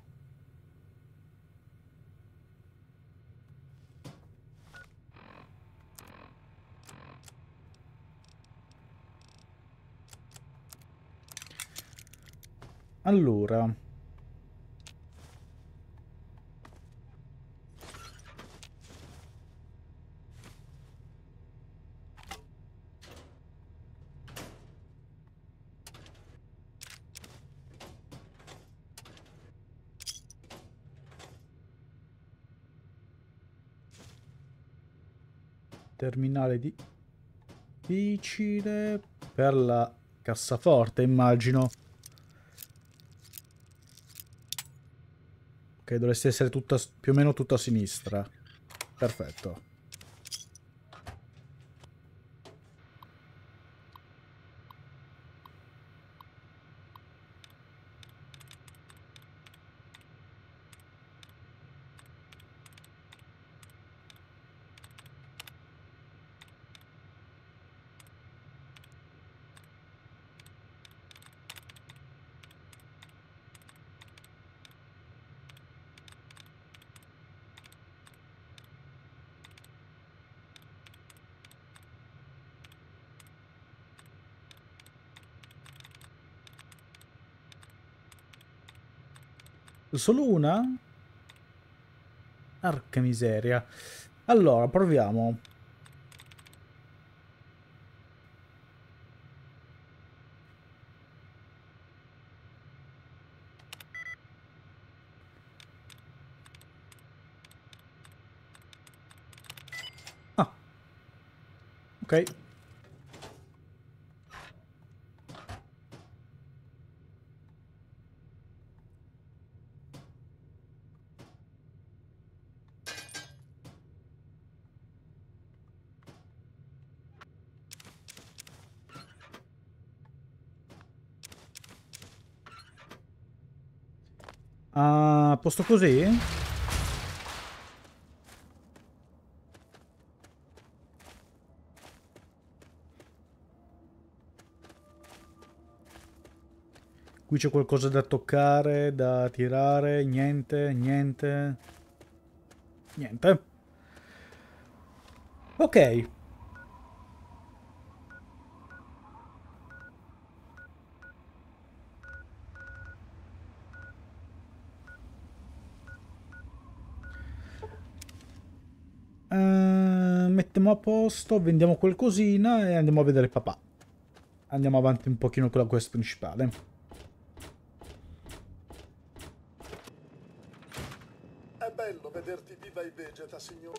Allora... Terminale difficile per la cassaforte, immagino. Ok, dovresti essere tutta, più o meno tutta a sinistra. Perfetto. Solo una? Arca miseria. Allora, proviamo. Ah. Ok. A posto così? Qui c'è qualcosa da toccare, da tirare, niente, niente. Niente. Ok. Uh, mettiamo a posto, vendiamo qualcosina e andiamo a vedere papà. Andiamo avanti un pochino con la quest principale. È bello vederti viva e vegeta, signora.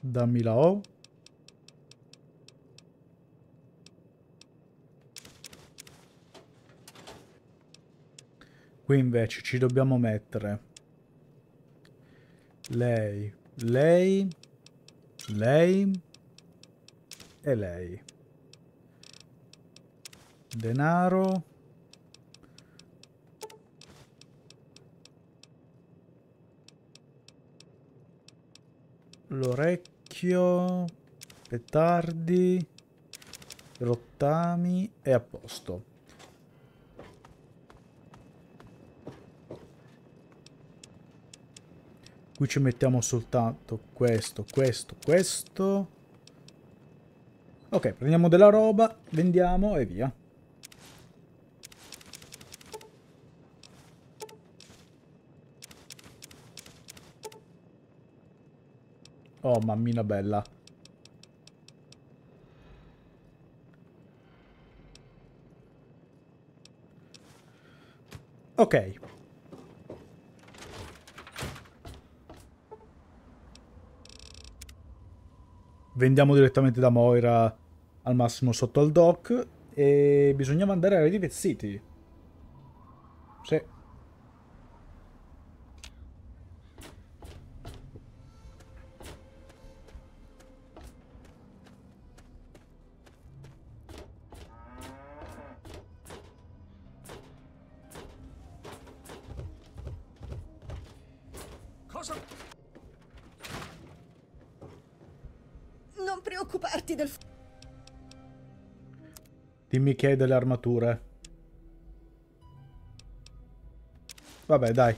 Dammi la O. Qui invece ci dobbiamo mettere lei, lei, lei e lei. Denaro. L'orecchio, petardi, rottami e a posto. Qui ci mettiamo soltanto questo, questo, questo. Ok, prendiamo della roba, vendiamo e via. Oh, mammina bella. Ok. Vendiamo direttamente da Moira al massimo sotto al dock. E bisognava andare a Rivet City. Sì. Cosa? Non preoccuparti del... Dimmi che hai delle armature. Vabbè, dai.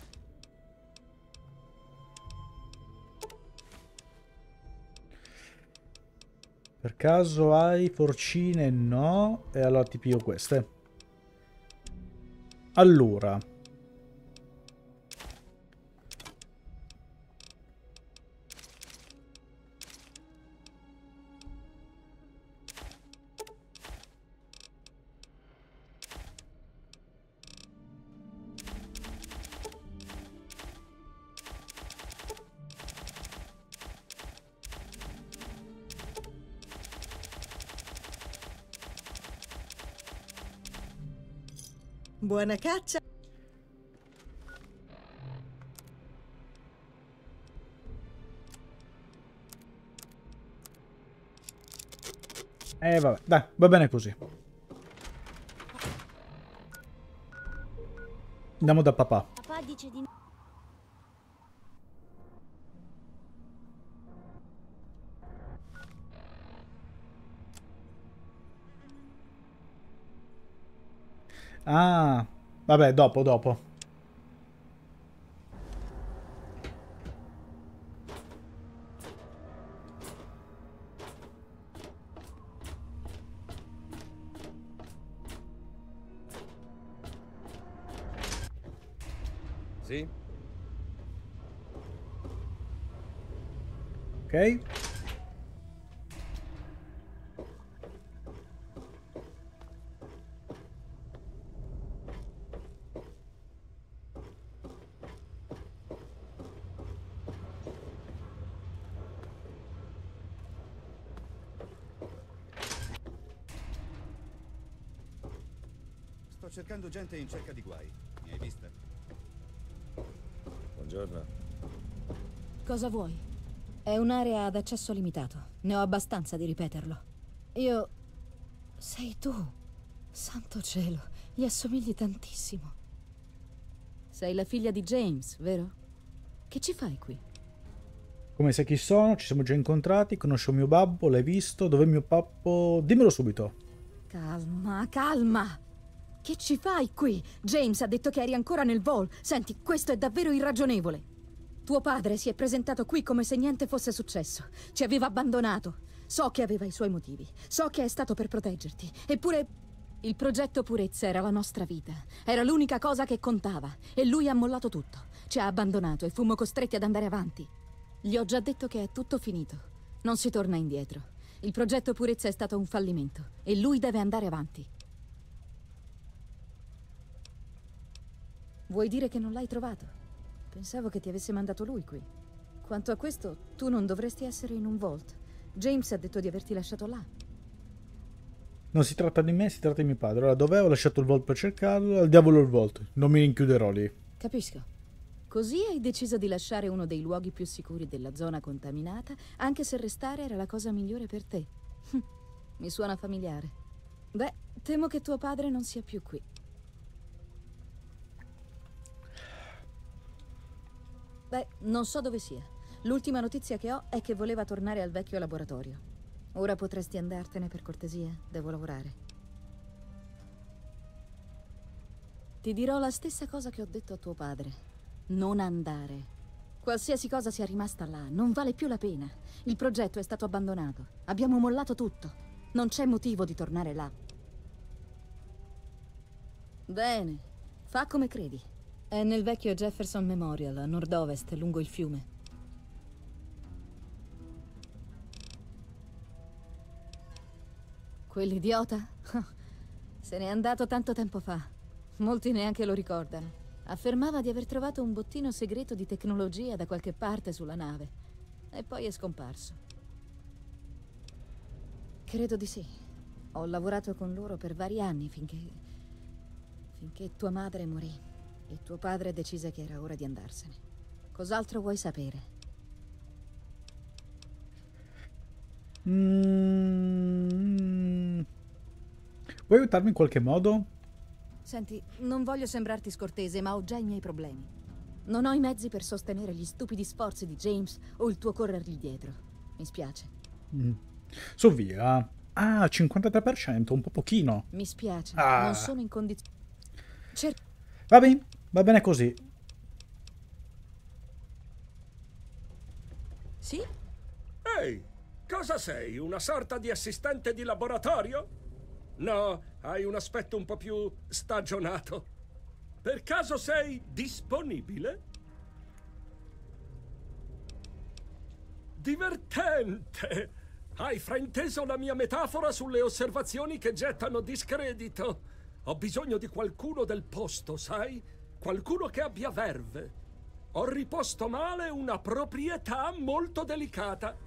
Per caso hai forcine? No. E allora ti piglio queste. Allora. Buona caccia. Eh vabbè, dai, va bene così. Andiamo da papà. Papà dice di... Ah, vabbè, dopo, dopo. Sì? Ok. Sto cercando gente in cerca di guai. Mi hai vista? Buongiorno. Cosa vuoi? È un'area ad accesso limitato. Ne ho abbastanza di ripeterlo. Io... Sei tu. Santo cielo, gli assomigli tantissimo. Sei la figlia di James, vero? Che ci fai qui? Come sai chi sono? Ci siamo già incontrati, conosco mio babbo, l'hai visto? Dov'è mio pappo? Dimmelo subito. Calma, calma. Che ci fai qui? James ha detto che eri ancora nel Vault. Senti, questo è davvero irragionevole. Tuo padre si è presentato qui come se niente fosse successo. Ci aveva abbandonato. So che aveva i suoi motivi. So che è stato per proteggerti. Eppure... Il progetto Purezza era la nostra vita. Era l'unica cosa che contava. E lui ha mollato tutto. Ci ha abbandonato e fummo costretti ad andare avanti. Gli ho già detto che è tutto finito. Non si torna indietro. Il progetto Purezza è stato un fallimento. E lui deve andare avanti. Vuoi dire che non l'hai trovato? Pensavo che ti avesse mandato lui qui. Quanto a questo, tu non dovresti essere in un vault. James ha detto di averti lasciato là. Non si tratta di me, si tratta di mio padre. Ora dov'è? Ho lasciato il vault per cercarlo. Al diavolo il vault. Non mi rinchiuderò lì. Capisco. Così hai deciso di lasciare uno dei luoghi più sicuri della zona contaminata, anche se restare era la cosa migliore per te. Mi suona familiare. Beh, temo che tuo padre non sia più qui. Beh, non so dove sia. L'ultima notizia che ho è che voleva tornare al vecchio laboratorio. Ora potresti andartene per cortesia? Devo lavorare. Ti dirò la stessa cosa che ho detto a tuo padre. Non andare. Qualsiasi cosa sia rimasta là, non vale più la pena. Il progetto è stato abbandonato. Abbiamo mollato tutto. Non c'è motivo di tornare là. Bene, fa come credi. È nel vecchio Jefferson Memorial, a nord-ovest, lungo il fiume. Quell'idiota? Se n'è andato tanto tempo fa. Molti neanche lo ricordano. Affermava di aver trovato un bottino segreto di tecnologia da qualche parte sulla nave. E poi è scomparso. Credo di sì. Ho lavorato con loro per vari anni finché... finché tua madre morì. E tuo padre decise che era ora di andarsene. Cos'altro vuoi sapere? Mm... Vuoi aiutarmi in qualche modo? Senti, non voglio sembrarti scortese, ma ho già i miei problemi. Non ho i mezzi per sostenere gli stupidi sforzi di James o il tuo corrergli dietro. Mi spiace. Mm. Su via. Ah, cinquantatré per cento, un po' pochino. Mi spiace, ah. non sono in condizione... Cer- Va bene, va bene così. Sì? Ehi, cosa sei? Una sorta di assistente di laboratorio? No, hai un aspetto un po' più stagionato. Per caso sei disponibile? Divertente! Hai frainteso la mia metafora sulle osservazioni che gettano discredito. Ho bisogno di qualcuno del posto, sai? Qualcuno che abbia verve. Ho riposto male una proprietà molto delicata.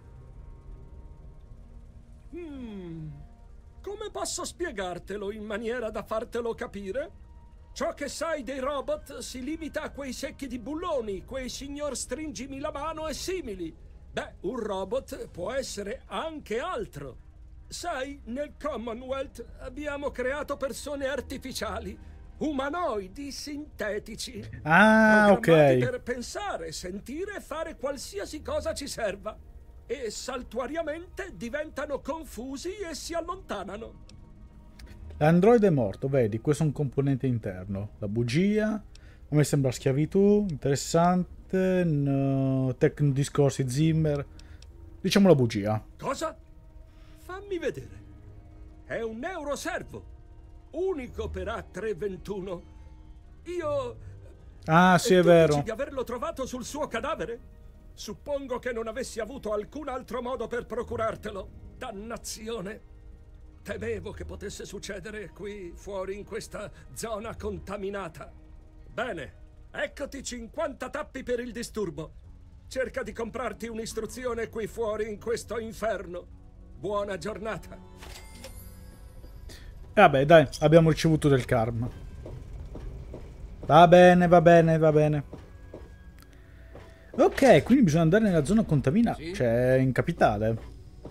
Hmm... Come posso spiegartelo in maniera da fartelo capire? Ciò che sai dei robot si limita a quei secchi di bulloni, quei signor stringimi la mano e simili. Beh, un robot può essere anche altro. Sai, nel Commonwealth abbiamo creato persone artificiali, umanoidi sintetici. Ah, ok. Per pensare, sentire e fare qualsiasi cosa ci serva. E saltuariamente diventano confusi e si allontanano. L'android è morto, vedi, questo è un componente interno. La bugia, a me sembra schiavitù, interessante, no, tecno discorsi Zimmer. Diciamo la bugia. Cosa? Fammi vedere. È un neuroservo, unico per A trecentoventuno. Io... Ah, sì, e è tu vero. dici di averlo trovato sul suo cadavere? Suppongo che non avessi avuto alcun altro modo per procurartelo. Dannazione. Temevo che potesse succedere qui, fuori in questa zona contaminata. Bene, eccoti cinquanta tappi per il disturbo. Cerca di comprarti un'istruzione qui fuori in questo inferno. Buona giornata. Vabbè, dai, abbiamo ricevuto del karma. Va bene, va bene, va bene. Ok, quindi bisogna andare nella zona contaminata, sì? Cioè in capitale.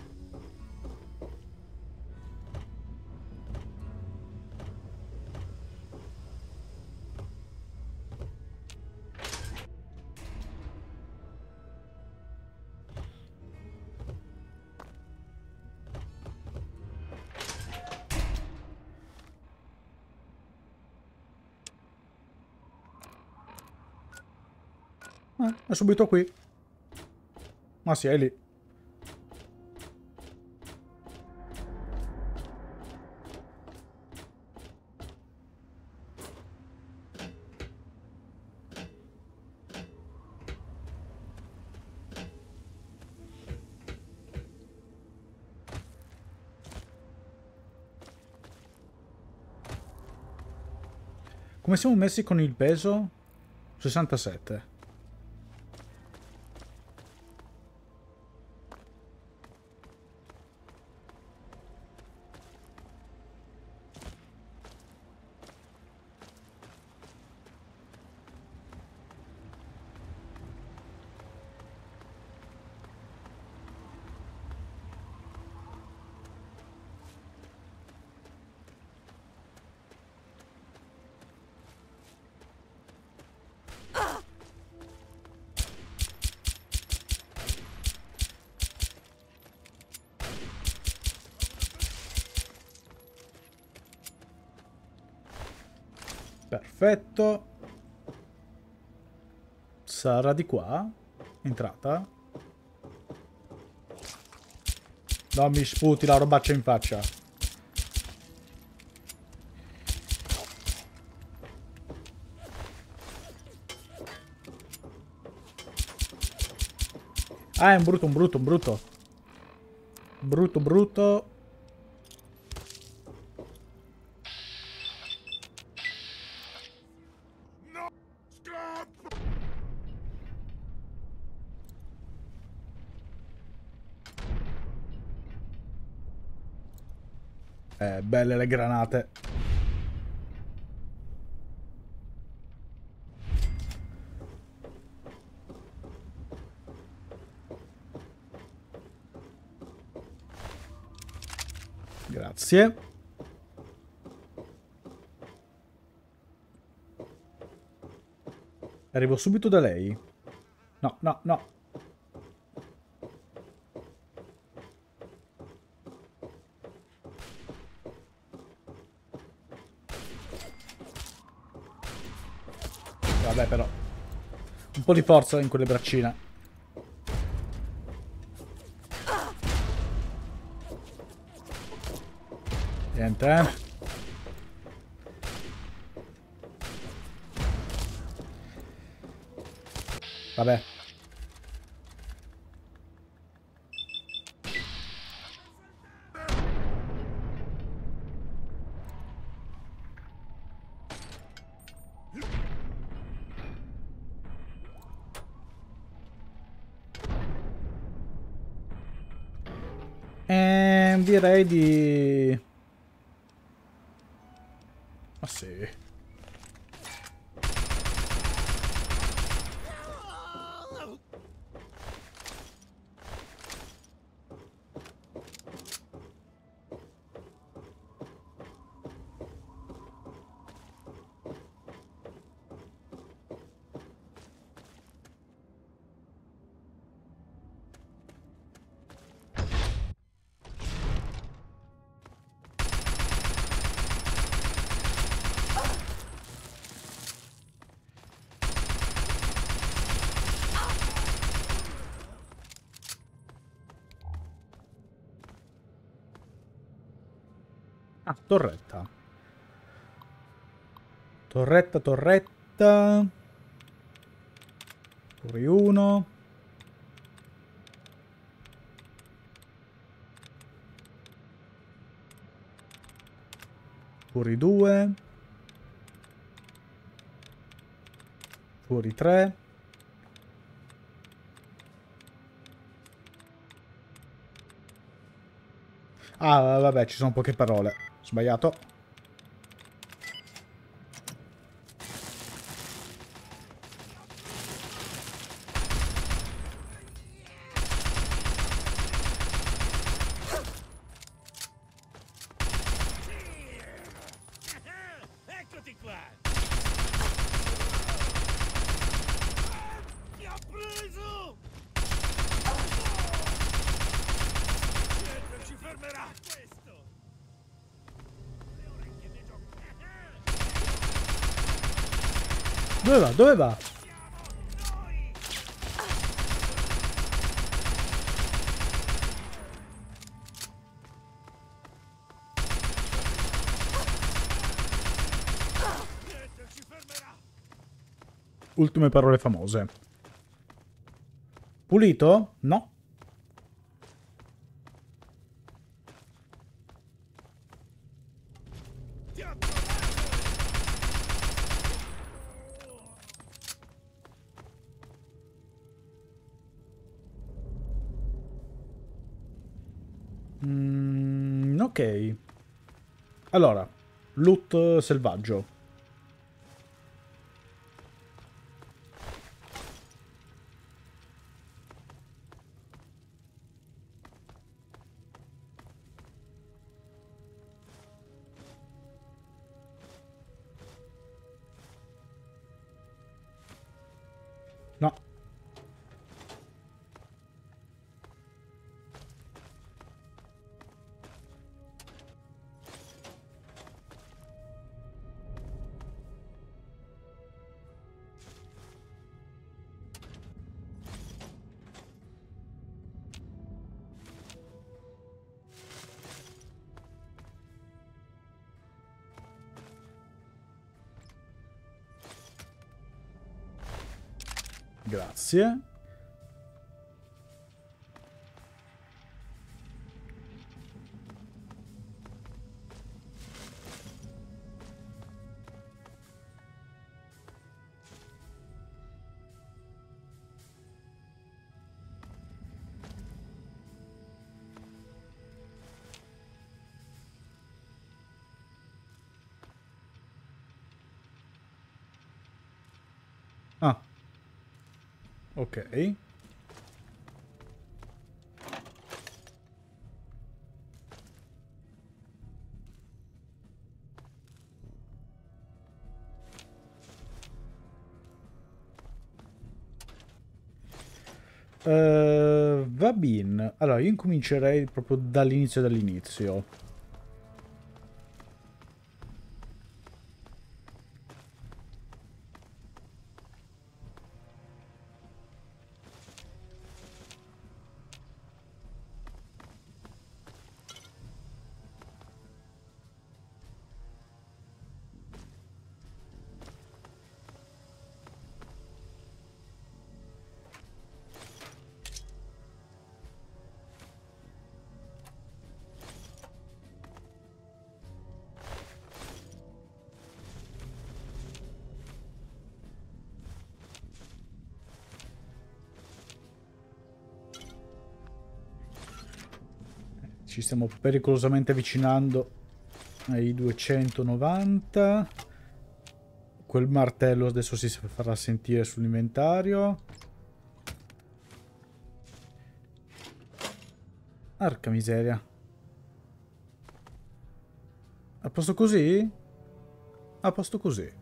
Ah, è subito qui. Ma sì, è lì. Come siamo messi con il peso? sessantasette. Perfetto. Sarà di qua? Entrata? Non mi sputi la robaccia in faccia. Ah, è un brutto, un brutto, un brutto. Brutto, brutto. Eh, belle le granate. Grazie. Arrivo subito da lei. No, no, no. Vabbè, però. Un po' di forza in quelle braccine. Niente, eh. Vabbè. E direi di... Ma sì. Ah, torretta. Torretta, torretta. Pure uno. Fuori due. Fuori tre. Ah, vabbè, ci sono poche parole. Sbagliato. Eccoti qua! Mi ha preso! Niente ci fermerà questo! Le orecchie mi gioco. Dove va? Dove va? Ultime parole famose. Pulito? No. Mm, ok. Allora, loot selvaggio. No. Grazie. Ah. Ok. Uh, va bene. Allora, io incomincerei proprio dall'inizio dall'inizio. Ci stiamo pericolosamente avvicinando ai duecentonovanta. Quel martello adesso si farà sentire sull'inventario. Arca miseria. A posto così? A posto così.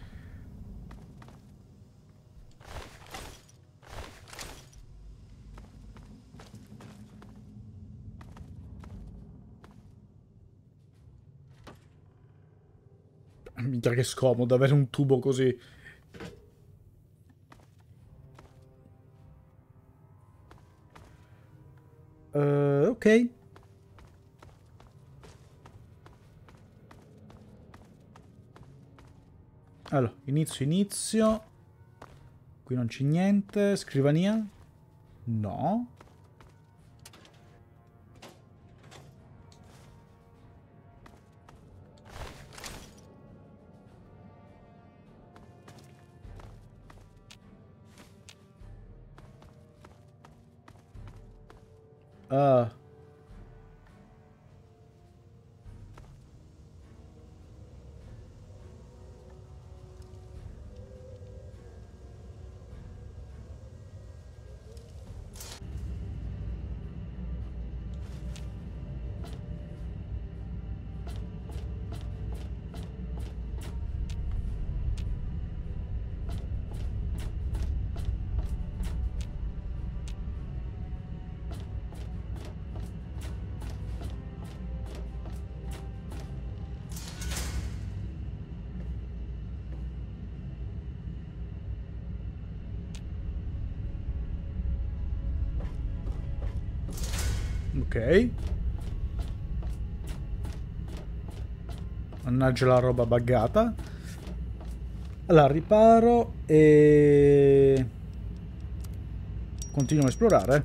Minchia che scomodo avere un tubo così. Uh, ok. Allora, inizio, inizio. Qui non c'è niente. Scrivania? No. Ah. Ok. Mannaggia la roba buggata. Allora, riparo e... continuo a esplorare.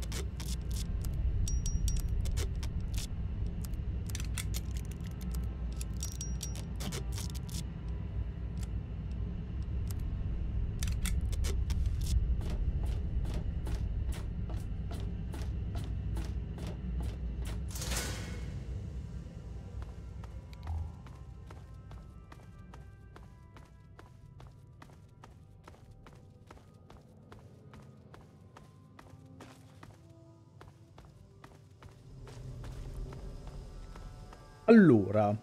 Allora,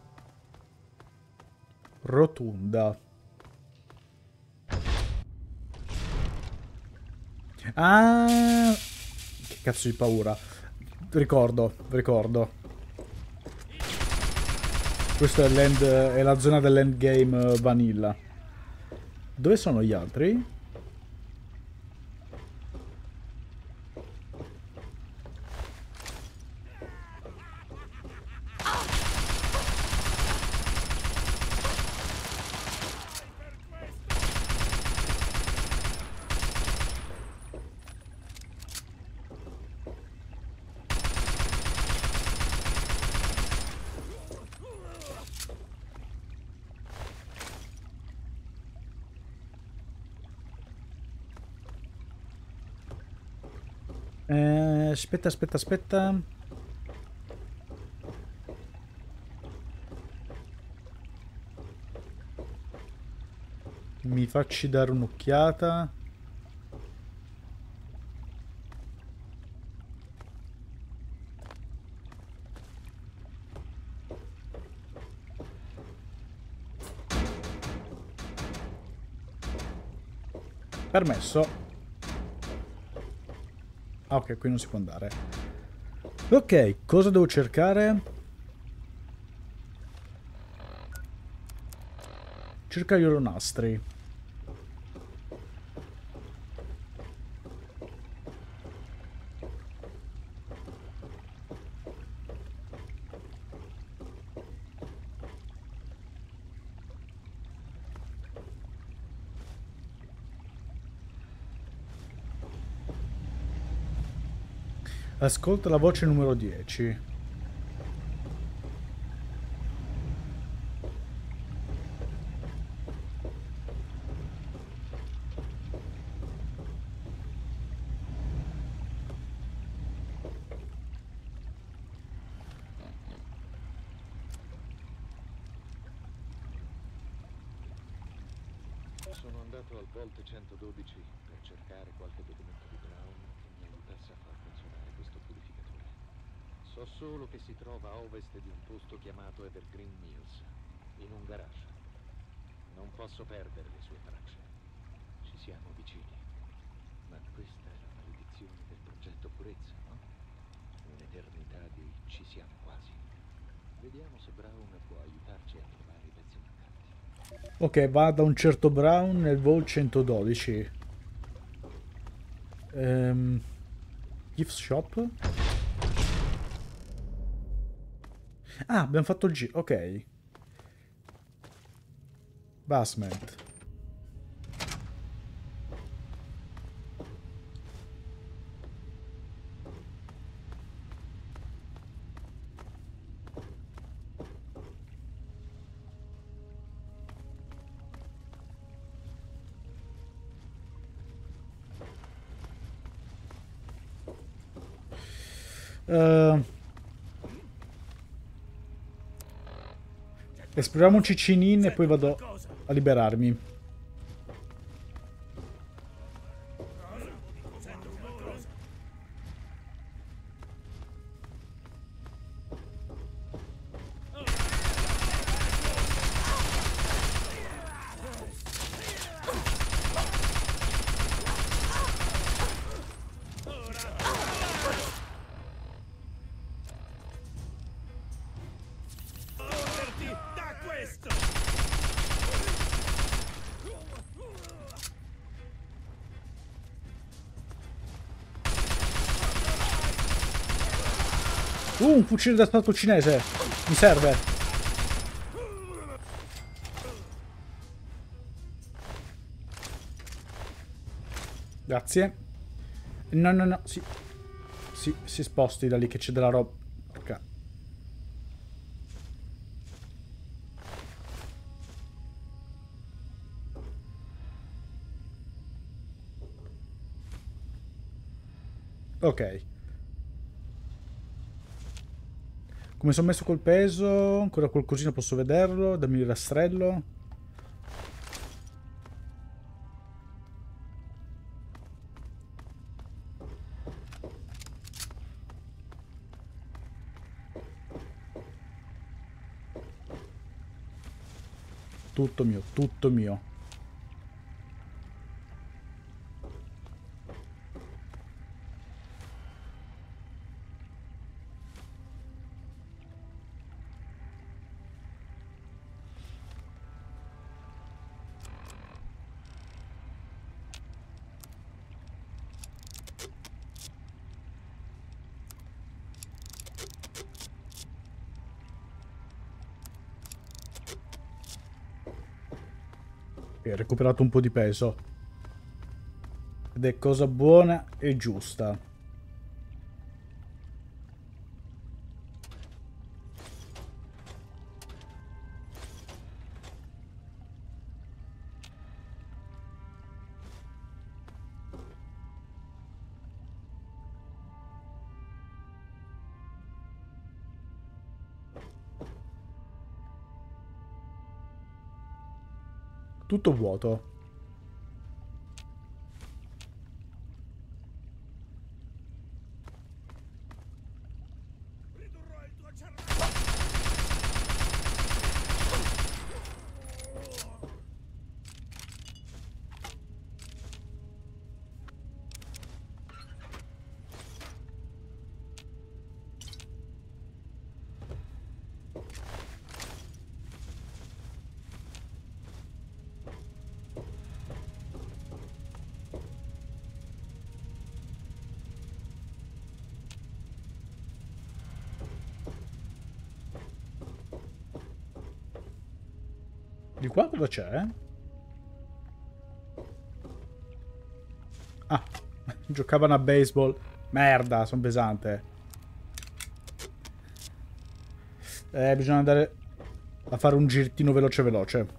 rotonda. Ah, che cazzo di paura. Ricordo, ricordo. Questa è, l'end, è la zona dell'endgame vanilla. Dove sono gli altri? Eh, aspetta, aspetta, aspetta. Mi facci dare un'occhiata. Permesso. Ah, ok, qui non si può andare. Ok, cosa devo cercare? Cerca gli oronastri. Ascolta la voce numero dieci. Sono andato al Vault centododici per cercare qualche documento di Brown che mi aiutasse a far funzionare questo purificatore. So solo che si trova a ovest di un posto chiamato Evergreen Mills, in un garage. Non posso perdere le sue tracce. Ci siamo vicini. Ma questa è la maledizione del progetto Purezza, no? Un'eternità di ci siamo quasi. Vediamo se Brown può aiutarci a trovare i pezzi mancanti. Ok, va da un certo Brown nel Vault centododici. Ehm, gift shop? Ah, abbiamo fatto il giro, ok. Basement. Uh, esploriamo un Cicinin e poi vado a liberarmi. Uh, un fucile da stato cinese. Mi serve. Grazie. No, no, no. Si, si, si sposti da lì che c'è della roba. Porca. Ok. Come sono messo col peso? Ancora qualcosina posso vederlo? Dammi il rastrello. Tutto mio, tutto mio. Ho recuperato un po' di peso. Ed è cosa buona e giusta. Tutto vuoto. Di qua cosa c'è? Ah, giocavano a baseball. Merda, sono pesante. Eh, bisogna andare a fare un girettino veloce veloce.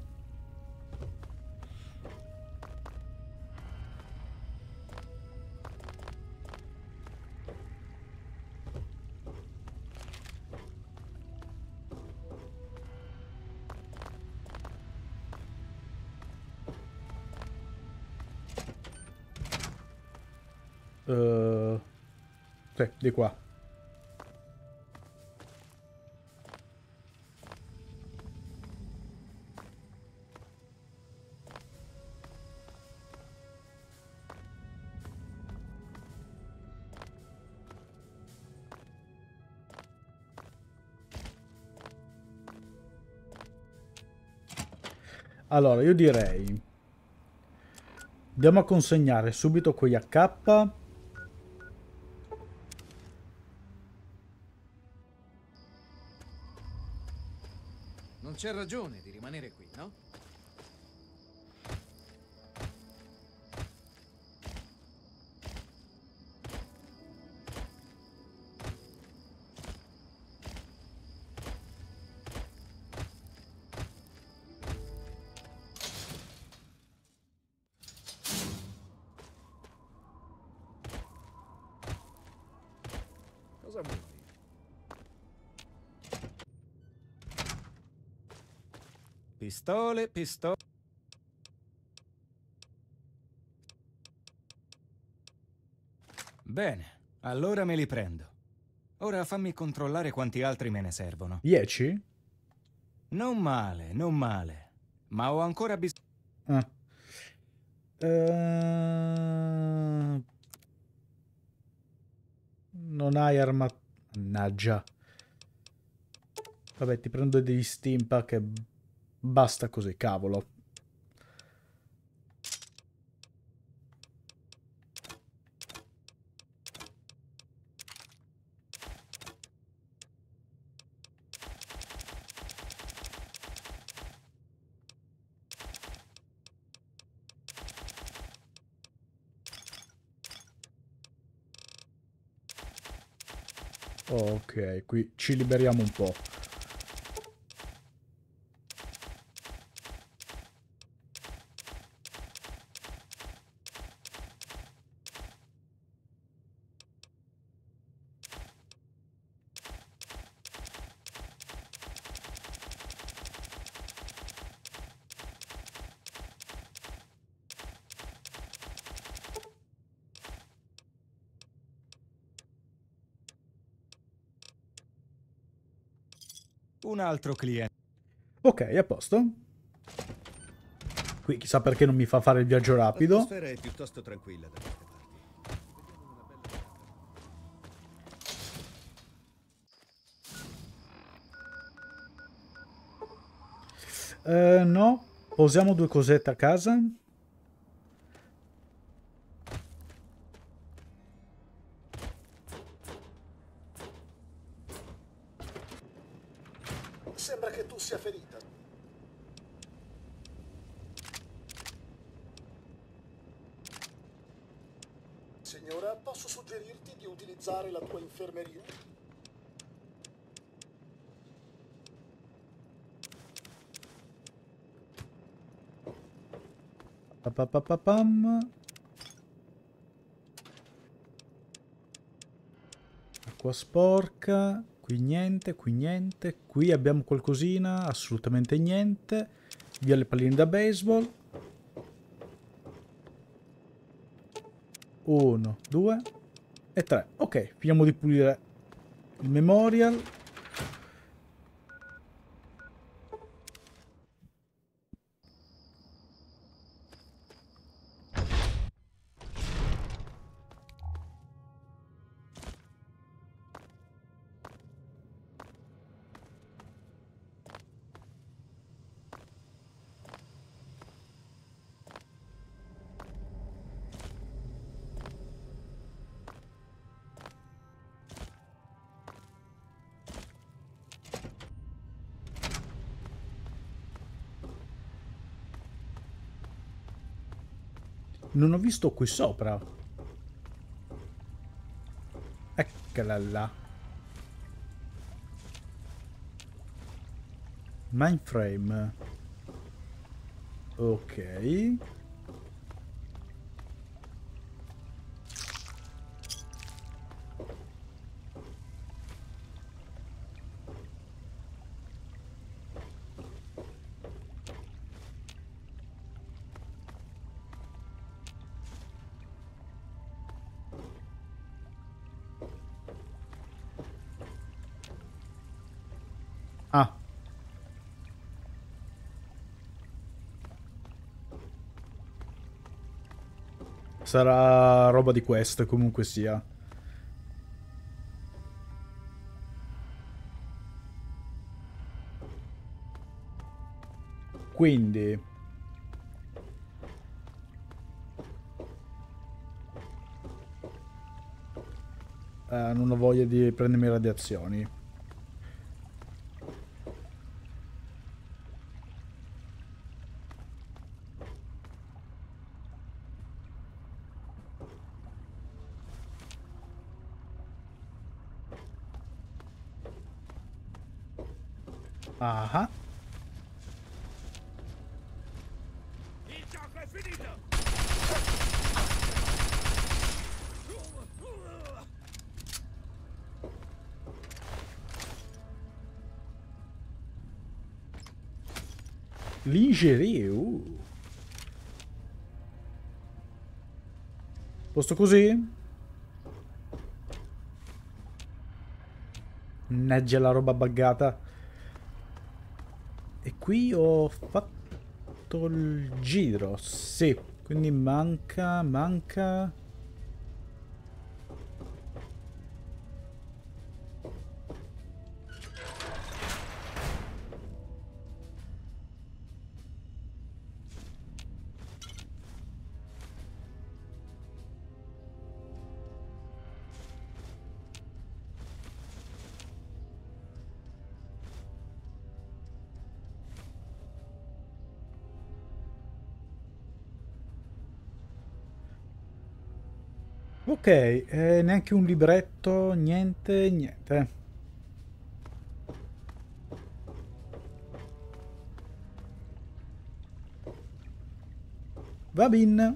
Uh, sì, di qua. Allora, io direi andiamo a consegnare subito quegli A K. Non c'è ragione di rimanere qui, no? Cosa vuoi? Pistole, pistole. Bene, allora me li prendo. Ora fammi controllare quanti altri me ne servono. dieci? Non male, non male. Ma ho ancora bisogno... Ah. Uh... Non hai arma... Mannaggia. Vabbè, ti prendo degli Stimpack e basta così, cavolo. Ok, qui ci liberiamo un po'. Un altro cliente. Ok, a posto. Qui chissà perché non mi fa fare il viaggio rapido. L'atmosfera è piuttosto tranquilla da queste parti. Eh, no, posiamo due cosette a casa. Sembra che tu sia ferita. Signora, posso suggerirti di utilizzare la tua infermeria? Papapapam. Acqua sporca. Qui niente, qui niente. Qui abbiamo qualcosina, assolutamente niente. Via le palline da baseball. Uno, due e tre. Ok, finiamo di pulire il memorial. Non ho visto qui sopra. Eccola là. Mindframe. Ok. Ah. Sarà roba di quest, comunque sia. Quindi eh, non ho voglia di prendermi radiazioni. Ah. Il gioco è finito! Lingerie, uh. Posto così? Mannaggia la roba buggata. E qui ho fatto il giro, sì, quindi manca, manca... Ok, eh, neanche un libretto, niente, niente. Va bene.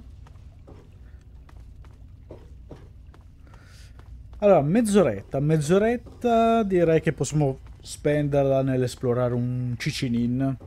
Allora, mezz'oretta, mezz'oretta direi che possiamo spenderla nell'esplorare un Cicinin.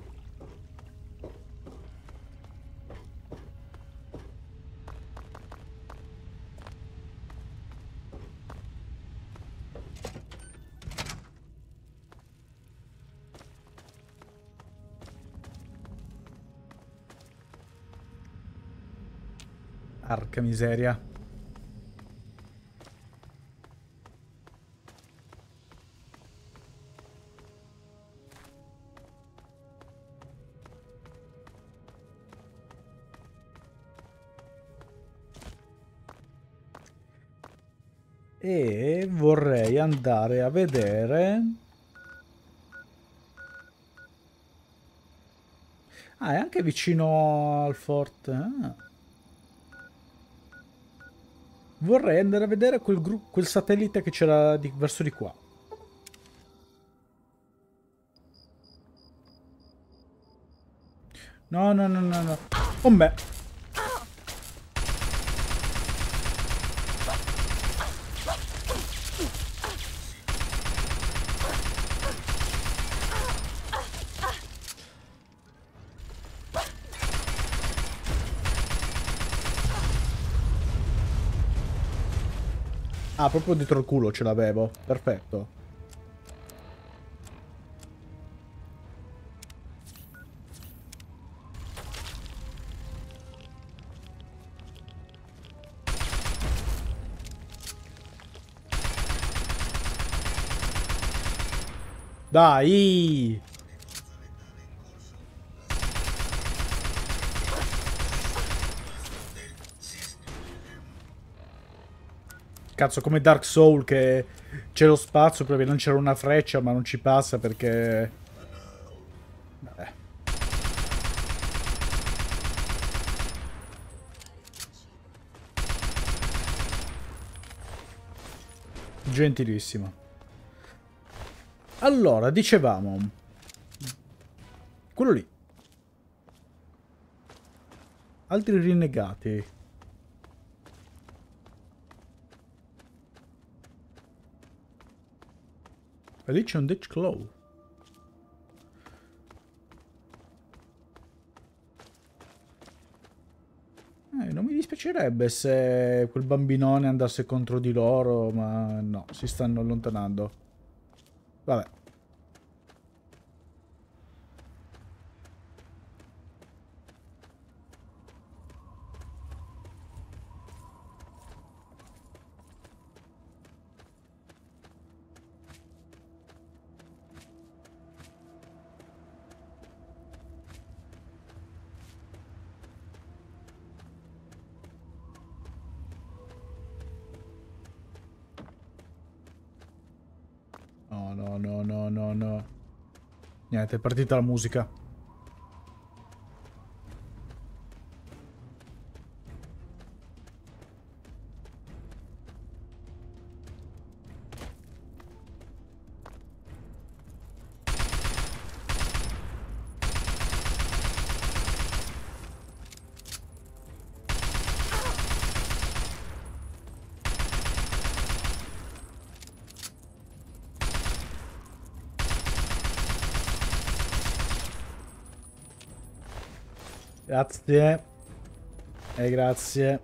Porca miseria. E vorrei andare a vedere... Ah, è anche vicino al forte. Ah. Vorrei andare a vedere quel, quel satellite che c'era verso di qua. No, no, no, no, no. Oh me. Ah, proprio dietro il culo ce l'avevo. Perfetto. Dai! Cazzo, come Dark Soul che c'è lo spazio per lanciare una freccia ma non ci passa perché... Vabbè. Gentilissimo. Allora, dicevamo... Quello lì. Altri rinnegati. E lì c'è un Ditch Claw. Eh, non mi dispiacerebbe se quel bambinone andasse contro di loro, ma no, si stanno allontanando. Vabbè. No, no, no, no, no, no. Niente, è partita la musica. Grazie. E grazie.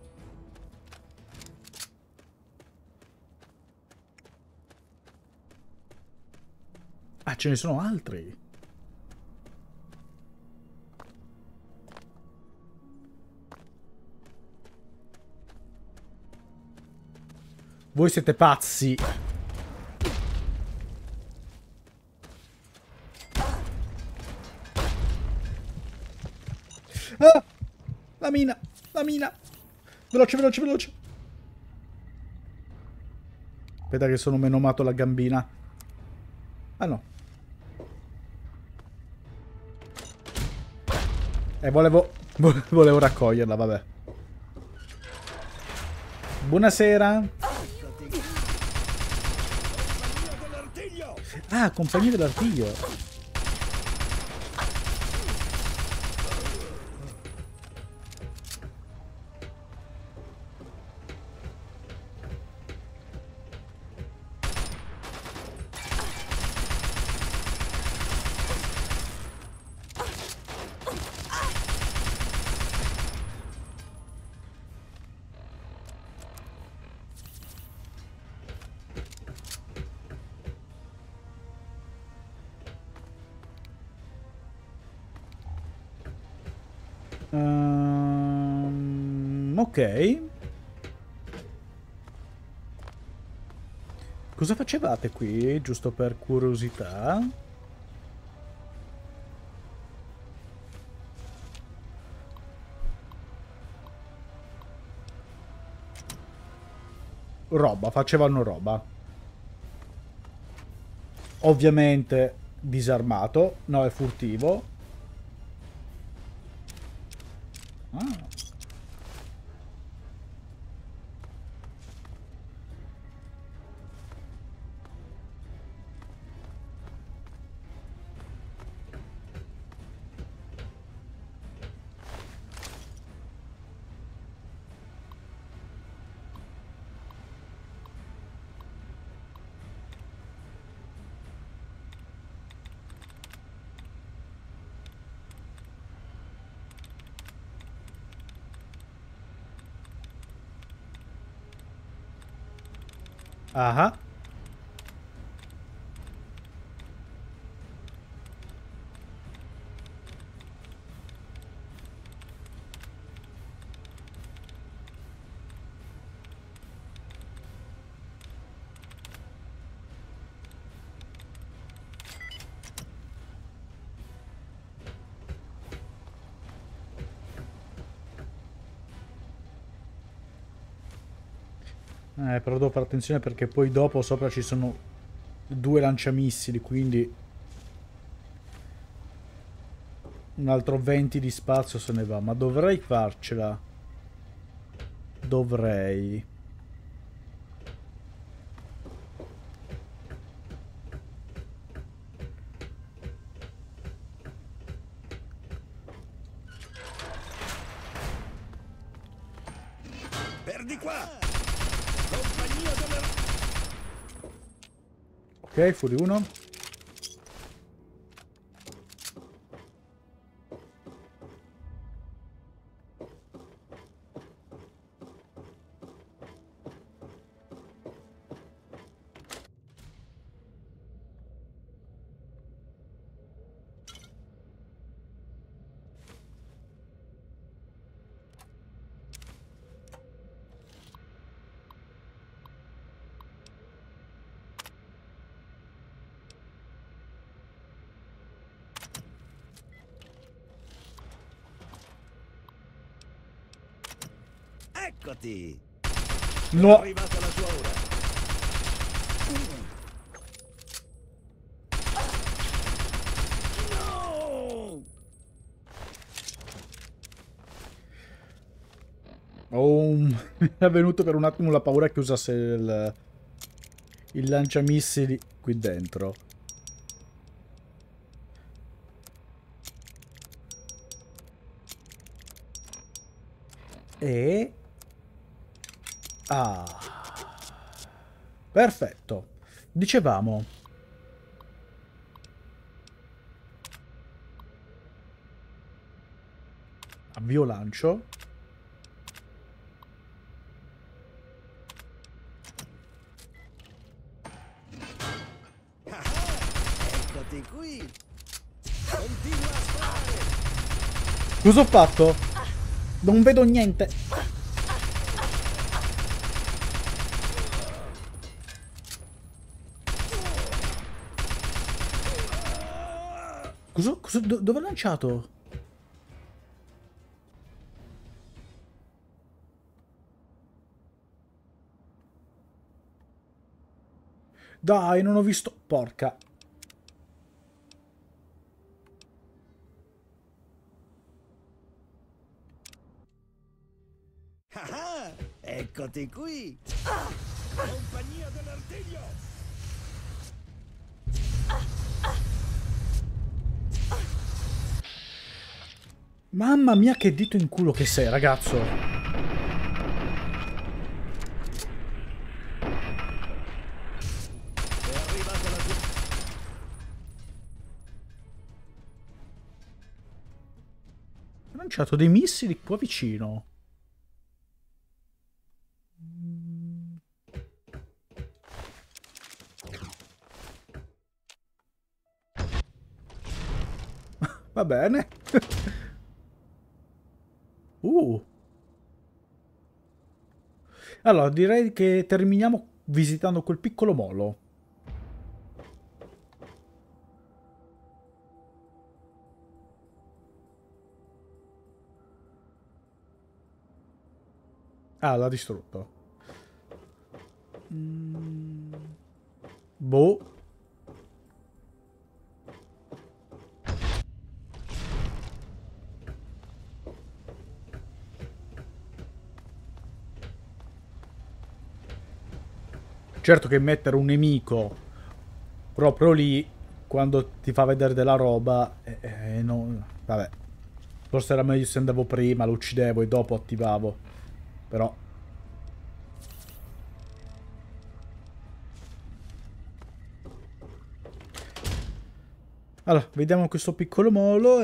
Ah, ce ne sono altri. Voi siete pazzi. Ah! La mina! La mina! Veloce, veloce, veloce! Aspetta che sono menomato la gambina. Ah no. Eh, volevo... volevo raccoglierla, vabbè. Buonasera. Ah, compagnia dell'artiglio. Um, ok. Cosa facevate qui, giusto per curiosità? Roba, facevano roba. Ovviamente disarmato, no, è furtivo. Ah. Ah. Eh, però devo fare attenzione perché poi dopo sopra ci sono due lanciamissili, quindi un altro venti di spazio se ne va, ma dovrei farcela. Dovrei. Perdi qua! Compagnia delle... Ok, fuori uno. Eccoti! No! È arrivata la tua ora. No! Oh, mi è venuto per un attimo la paura che usasse il, il lanciamissili qui dentro. E... Ah. Perfetto. Dicevamo. Avvio lancio. Eccoti qui! Continua a sparare! Cosa ho fatto? Non vedo niente. Cosa? Cosa do, dove ha lanciato? Dai, non ho visto. Porca. Ah, eccoti qui! Compagnia dell'artiglio! Mamma mia che dito in culo che sei, ragazzo. È arrivata la tua... Ha lanciato dei missili qua vicino. Va bene. uh. Allora, direi che terminiamo visitando quel piccolo molo. Ah, l'ha distrutto. Mm. Boh. Certo che mettere un nemico proprio lì, quando ti fa vedere della roba, eh, eh, non... vabbè. Forse era meglio se andavo prima, lo uccidevo e dopo attivavo. Però... Allora, vediamo questo piccolo molo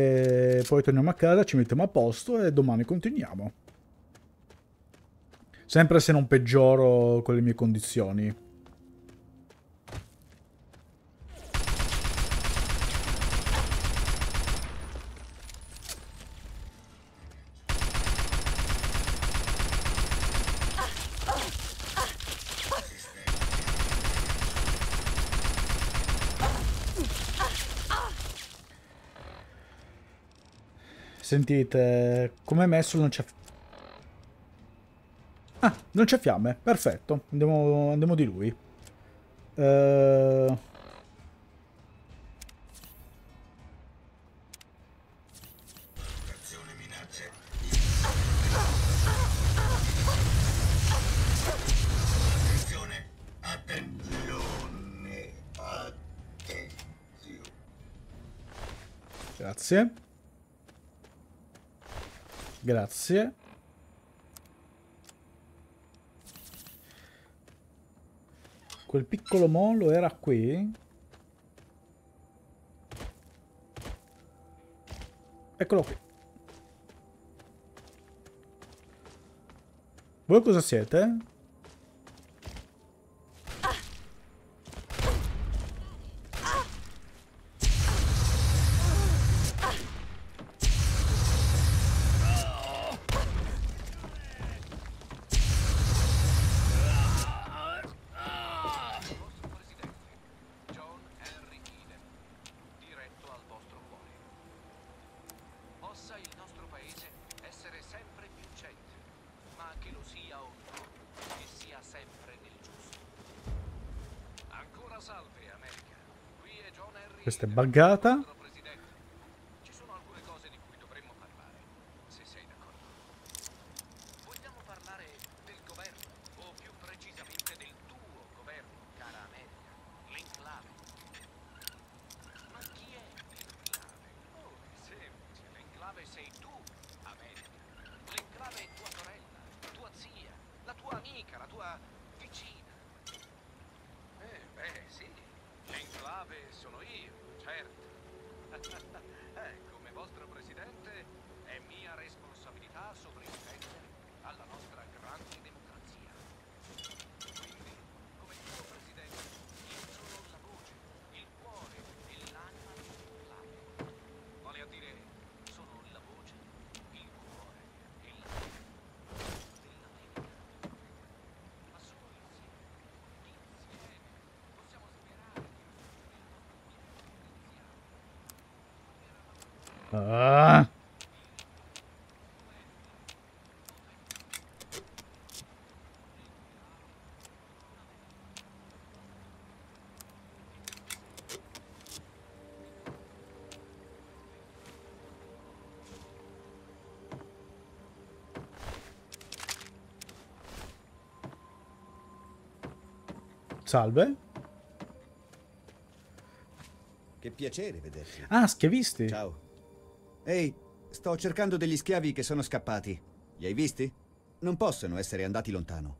e poi torniamo a casa, ci mettiamo a posto e domani continuiamo. Sempre se non peggioro con le mie condizioni. Sentite, come messo non c'è... Ah, non c'è fiamme, perfetto, andiamo, andiamo di lui. Uh... Grazie. Grazie. Quel piccolo molo era qui? Eccolo qui. Voi cosa siete? Questa è buggata. Ci sono alcune cose di cui dovremmo parlare, se sei d'accordo. Vogliamo parlare del governo, o più precisamente del tuo governo, cara America, l'enclave. Ma chi è l'enclave? Oh, è semplice, l'enclave sei tu, America. L'enclave è tua sorella, tua zia, la tua amica, la tua vicina. Eh, beh, sì, l'enclave sono io. Certo. eh, come vostro presidente è mia responsabilità sovrintendere alla nostra grande democrazia. Quindi, come tuo presidente, io sono la voce, il cuore e l'anima dell'enclave. Vale a dire, sono la voce, il cuore e l'anima dell'America. Ma solo insieme, insieme, possiamo sperare che Ah. Salve. Che piacere vederti. Ah, schiavisti. Ciao. Ehi, sto cercando degli schiavi che sono scappati. Li hai visti? Non possono essere andati lontano.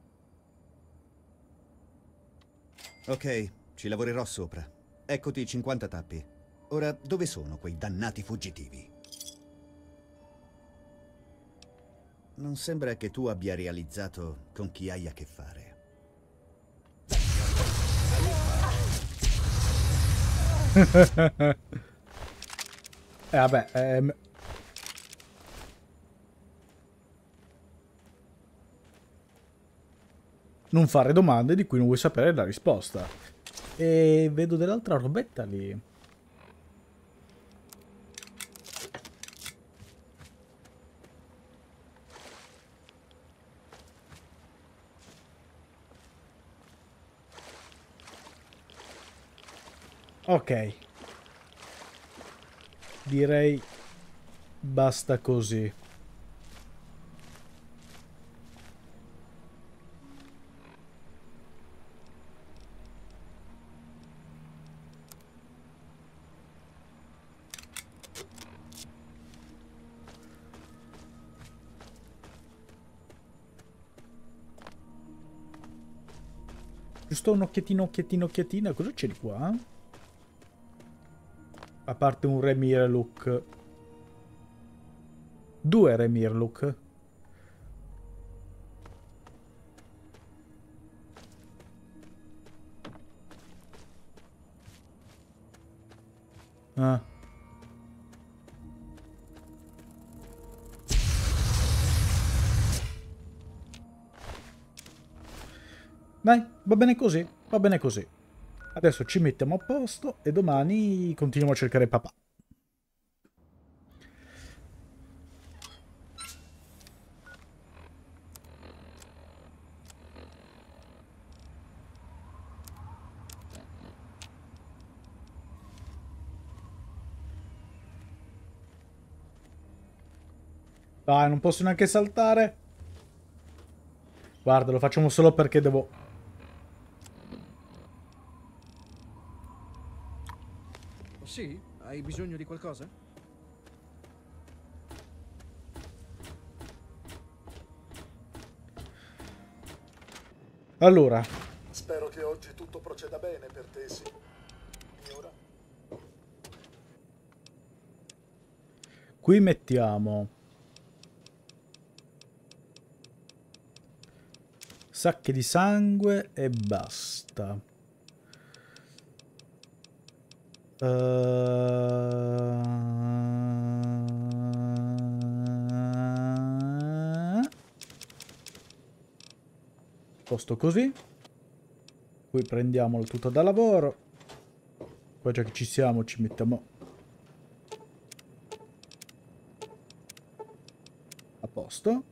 Ok, ci lavorerò sopra. Eccoti cinquanta tappi. Ora, dove sono quei dannati fuggitivi? Non sembra che tu abbia realizzato con chi hai a che fare. eh vabbè ehm... non fare domande di cui non vuoi sapere la risposta. E vedo dell'altra robetta lì. Ok. Direi basta così. Giusto un occhiettino, occhiettino, occhiettino. Cosa c'è di qua? A parte un Re Mirlook. Due Re Mirlook. Ah. Dai, va bene così, va bene così. Adesso ci mettiamo a posto e domani continuiamo a cercare papà. Dai, non posso neanche saltare. Guarda, lo facciamo solo perché devo... Oh, sì? Hai bisogno di qualcosa? Allora. Spero che oggi tutto proceda bene per te, signora. Qui mettiamo... sacche di sangue e basta. Uh... Posto così. Qui prendiamo tutto da lavoro. Poi già che ci siamo ci mettiamo a posto.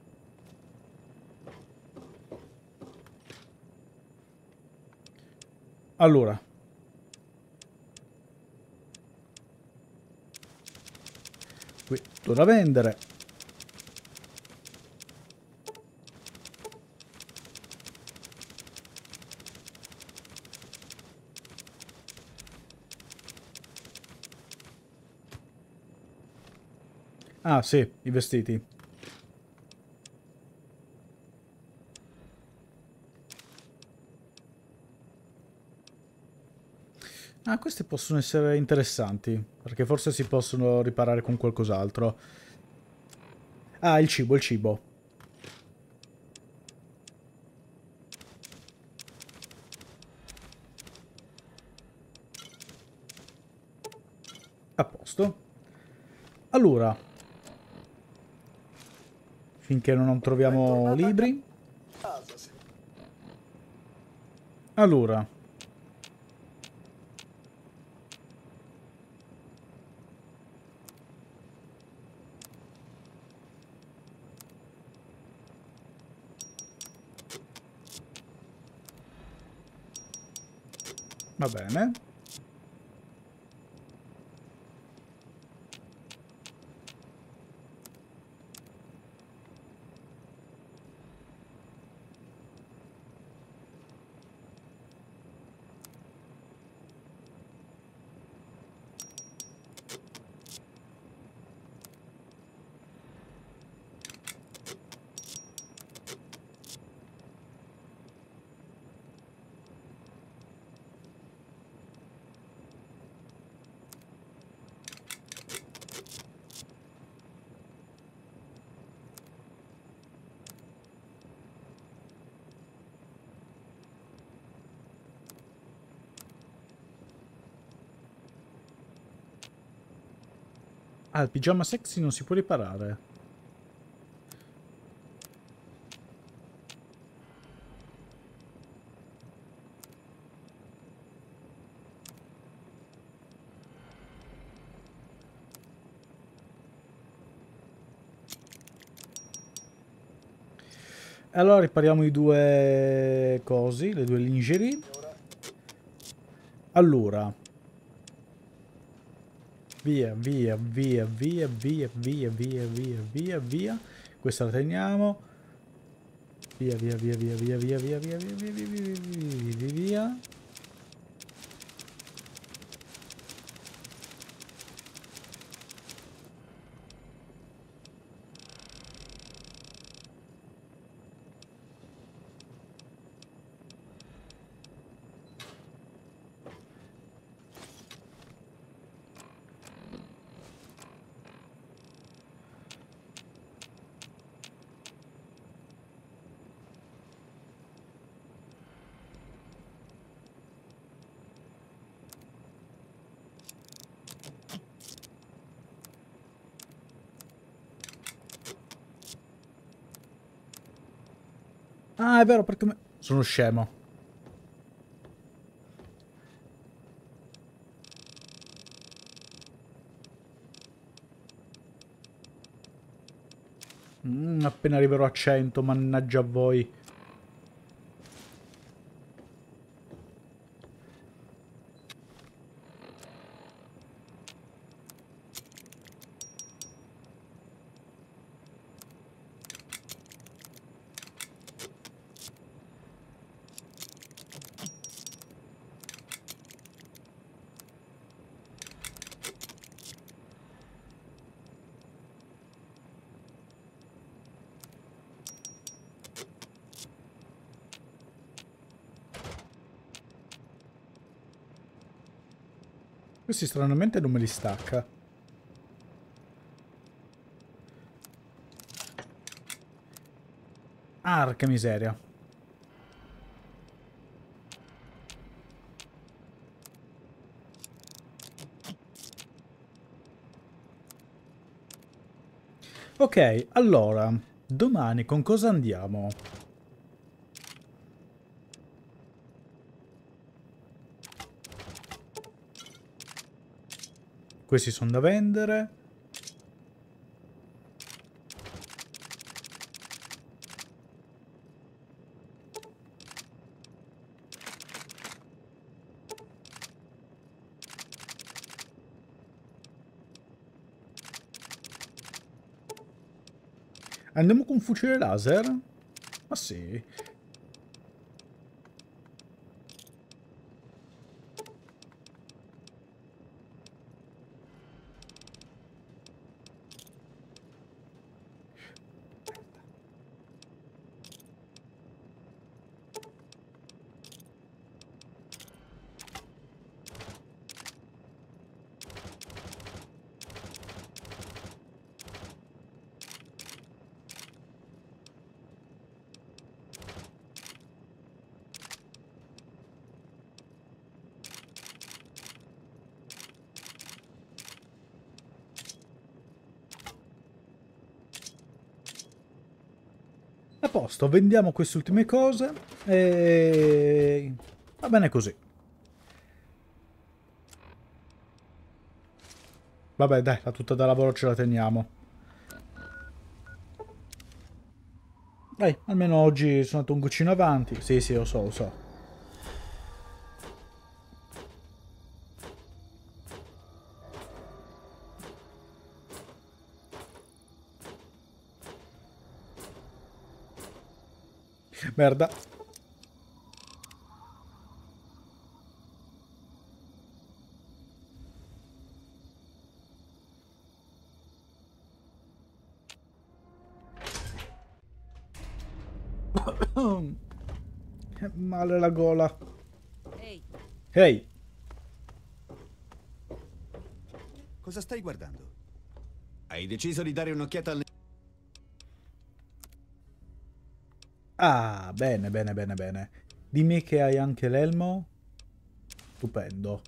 Allora, qui tutto da vendere. Ah sì, i vestiti. Ah, questi possono essere interessanti, perché forse si possono riparare con qualcos'altro. Ah, il cibo, il cibo. A posto. Allora, finché non troviamo libri. Allora. Va bene. Ah, il pigiama sexy non si può riparare. Allora ripariamo i due cosi, le due lingerie. Allora. Via, via, via, via, via, via, via, via, via, via. Questa la teniamo. Via, via, via, via, via, via, via, via, via, via, via, via, via, via. Ah, è vero, perché me... sono scemo. Mm, appena arriverò a cento, mannaggia a voi. Questi stranamente non me li stacca. Arca miseria. Ok, allora, domani con cosa andiamo? Questi sono da vendere. Andiamo con un fucile laser? Ma sì. A posto, vendiamo queste ultime cose e va bene così. Vabbè, dai, la tutta da lavoro ce la teniamo. Dai, almeno oggi sono andato un goccino avanti. Sì, sì, lo so, lo so. Merda. Che male la gola. Ehi. Ehi. Cosa stai guardando? Hai deciso di dare un'occhiata al... Ah, bene, bene, bene, bene. Dimmi che hai anche l'elmo. Stupendo.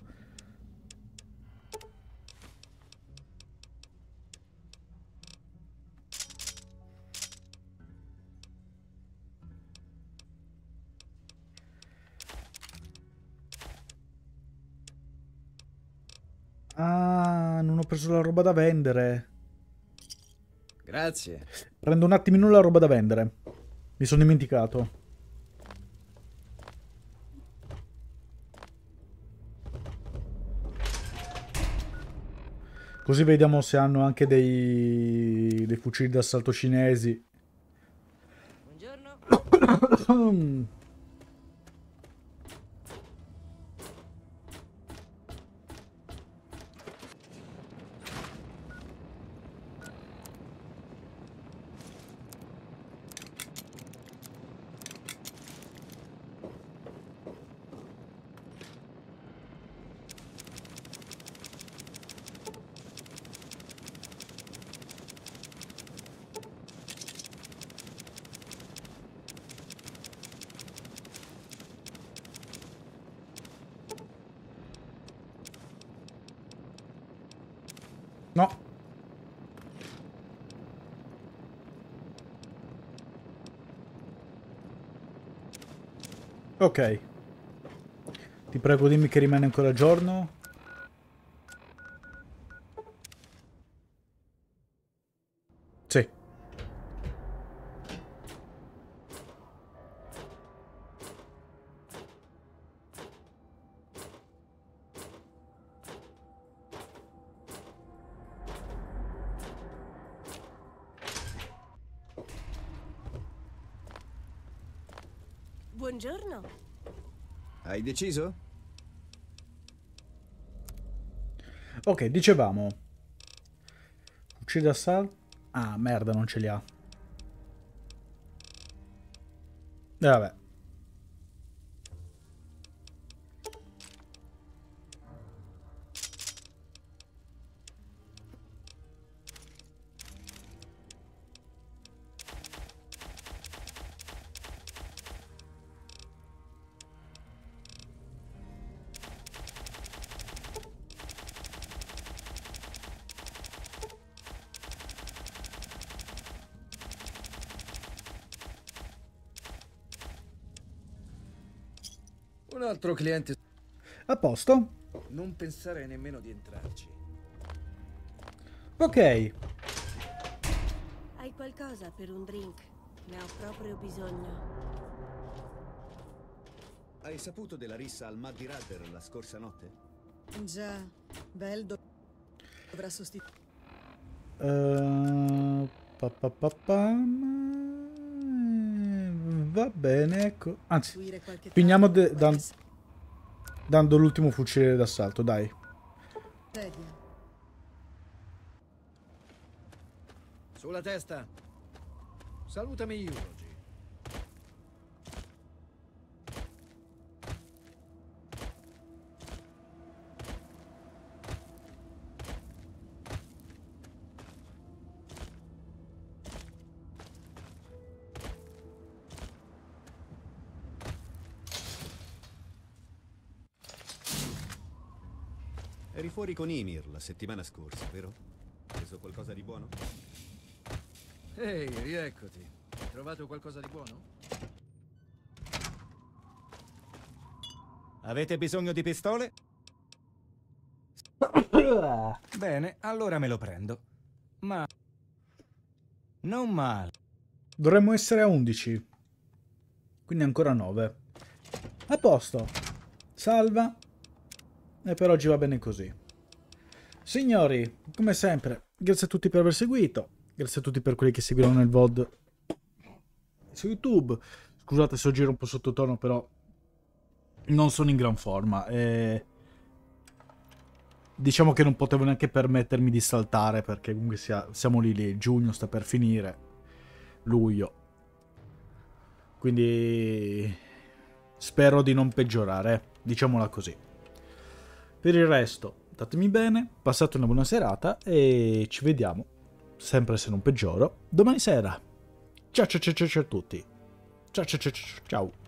Ah, non ho preso la roba da vendere. Grazie. Prendo un attimino la roba da vendere. Mi sono dimenticato. Così vediamo se hanno anche dei, dei fucili d'assalto cinesi. Buongiorno. No. Ok. Ti prego dimmi che rimane ancora giorno. Sì. Buongiorno. Hai deciso? Ok, dicevamo. Uccide assalto. Ah, merda, non ce li ha. E eh, vabbè. Un altro cliente. A posto. Non pensare nemmeno di entrarci. Ok. Hai qualcosa per un drink? Ne ho proprio bisogno. Hai saputo della rissa al Muddy Rudder la scorsa notte? Già, Bell do- dovrà sostituire. Uh, pa, pa, pa, pa, va bene, ecco. Anzi, finiamo de- dan- dando l'ultimo fucile d'assalto, dai. Sedia. Sulla testa. Salutami Eulogy. Eri fuori con Ymir la settimana scorsa, vero? Preso qualcosa di buono? Ehi, rieccoti. Hai trovato qualcosa di buono? Avete bisogno di pistole? Bene, allora me lo prendo. Ma... non male. Dovremmo essere a undici. Quindi ancora nove. A posto. Salva. E per oggi va bene così. Signori, come sempre, grazie a tutti per aver seguito. Grazie a tutti per quelli che seguiranno il V O D su YouTube. Scusate se ho giro un po' sottotono, però non sono in gran forma. E... diciamo che non potevo neanche permettermi di saltare, perché comunque sia, siamo lì lì. Giugno sta per finire. Luglio. Quindi spero di non peggiorare, diciamola così. Per il resto, statemi bene, passate una buona serata e ci vediamo, sempre se non peggioro, domani sera. Ciao ciao ciao ciao a tutti. Ciao ciao ciao ciao.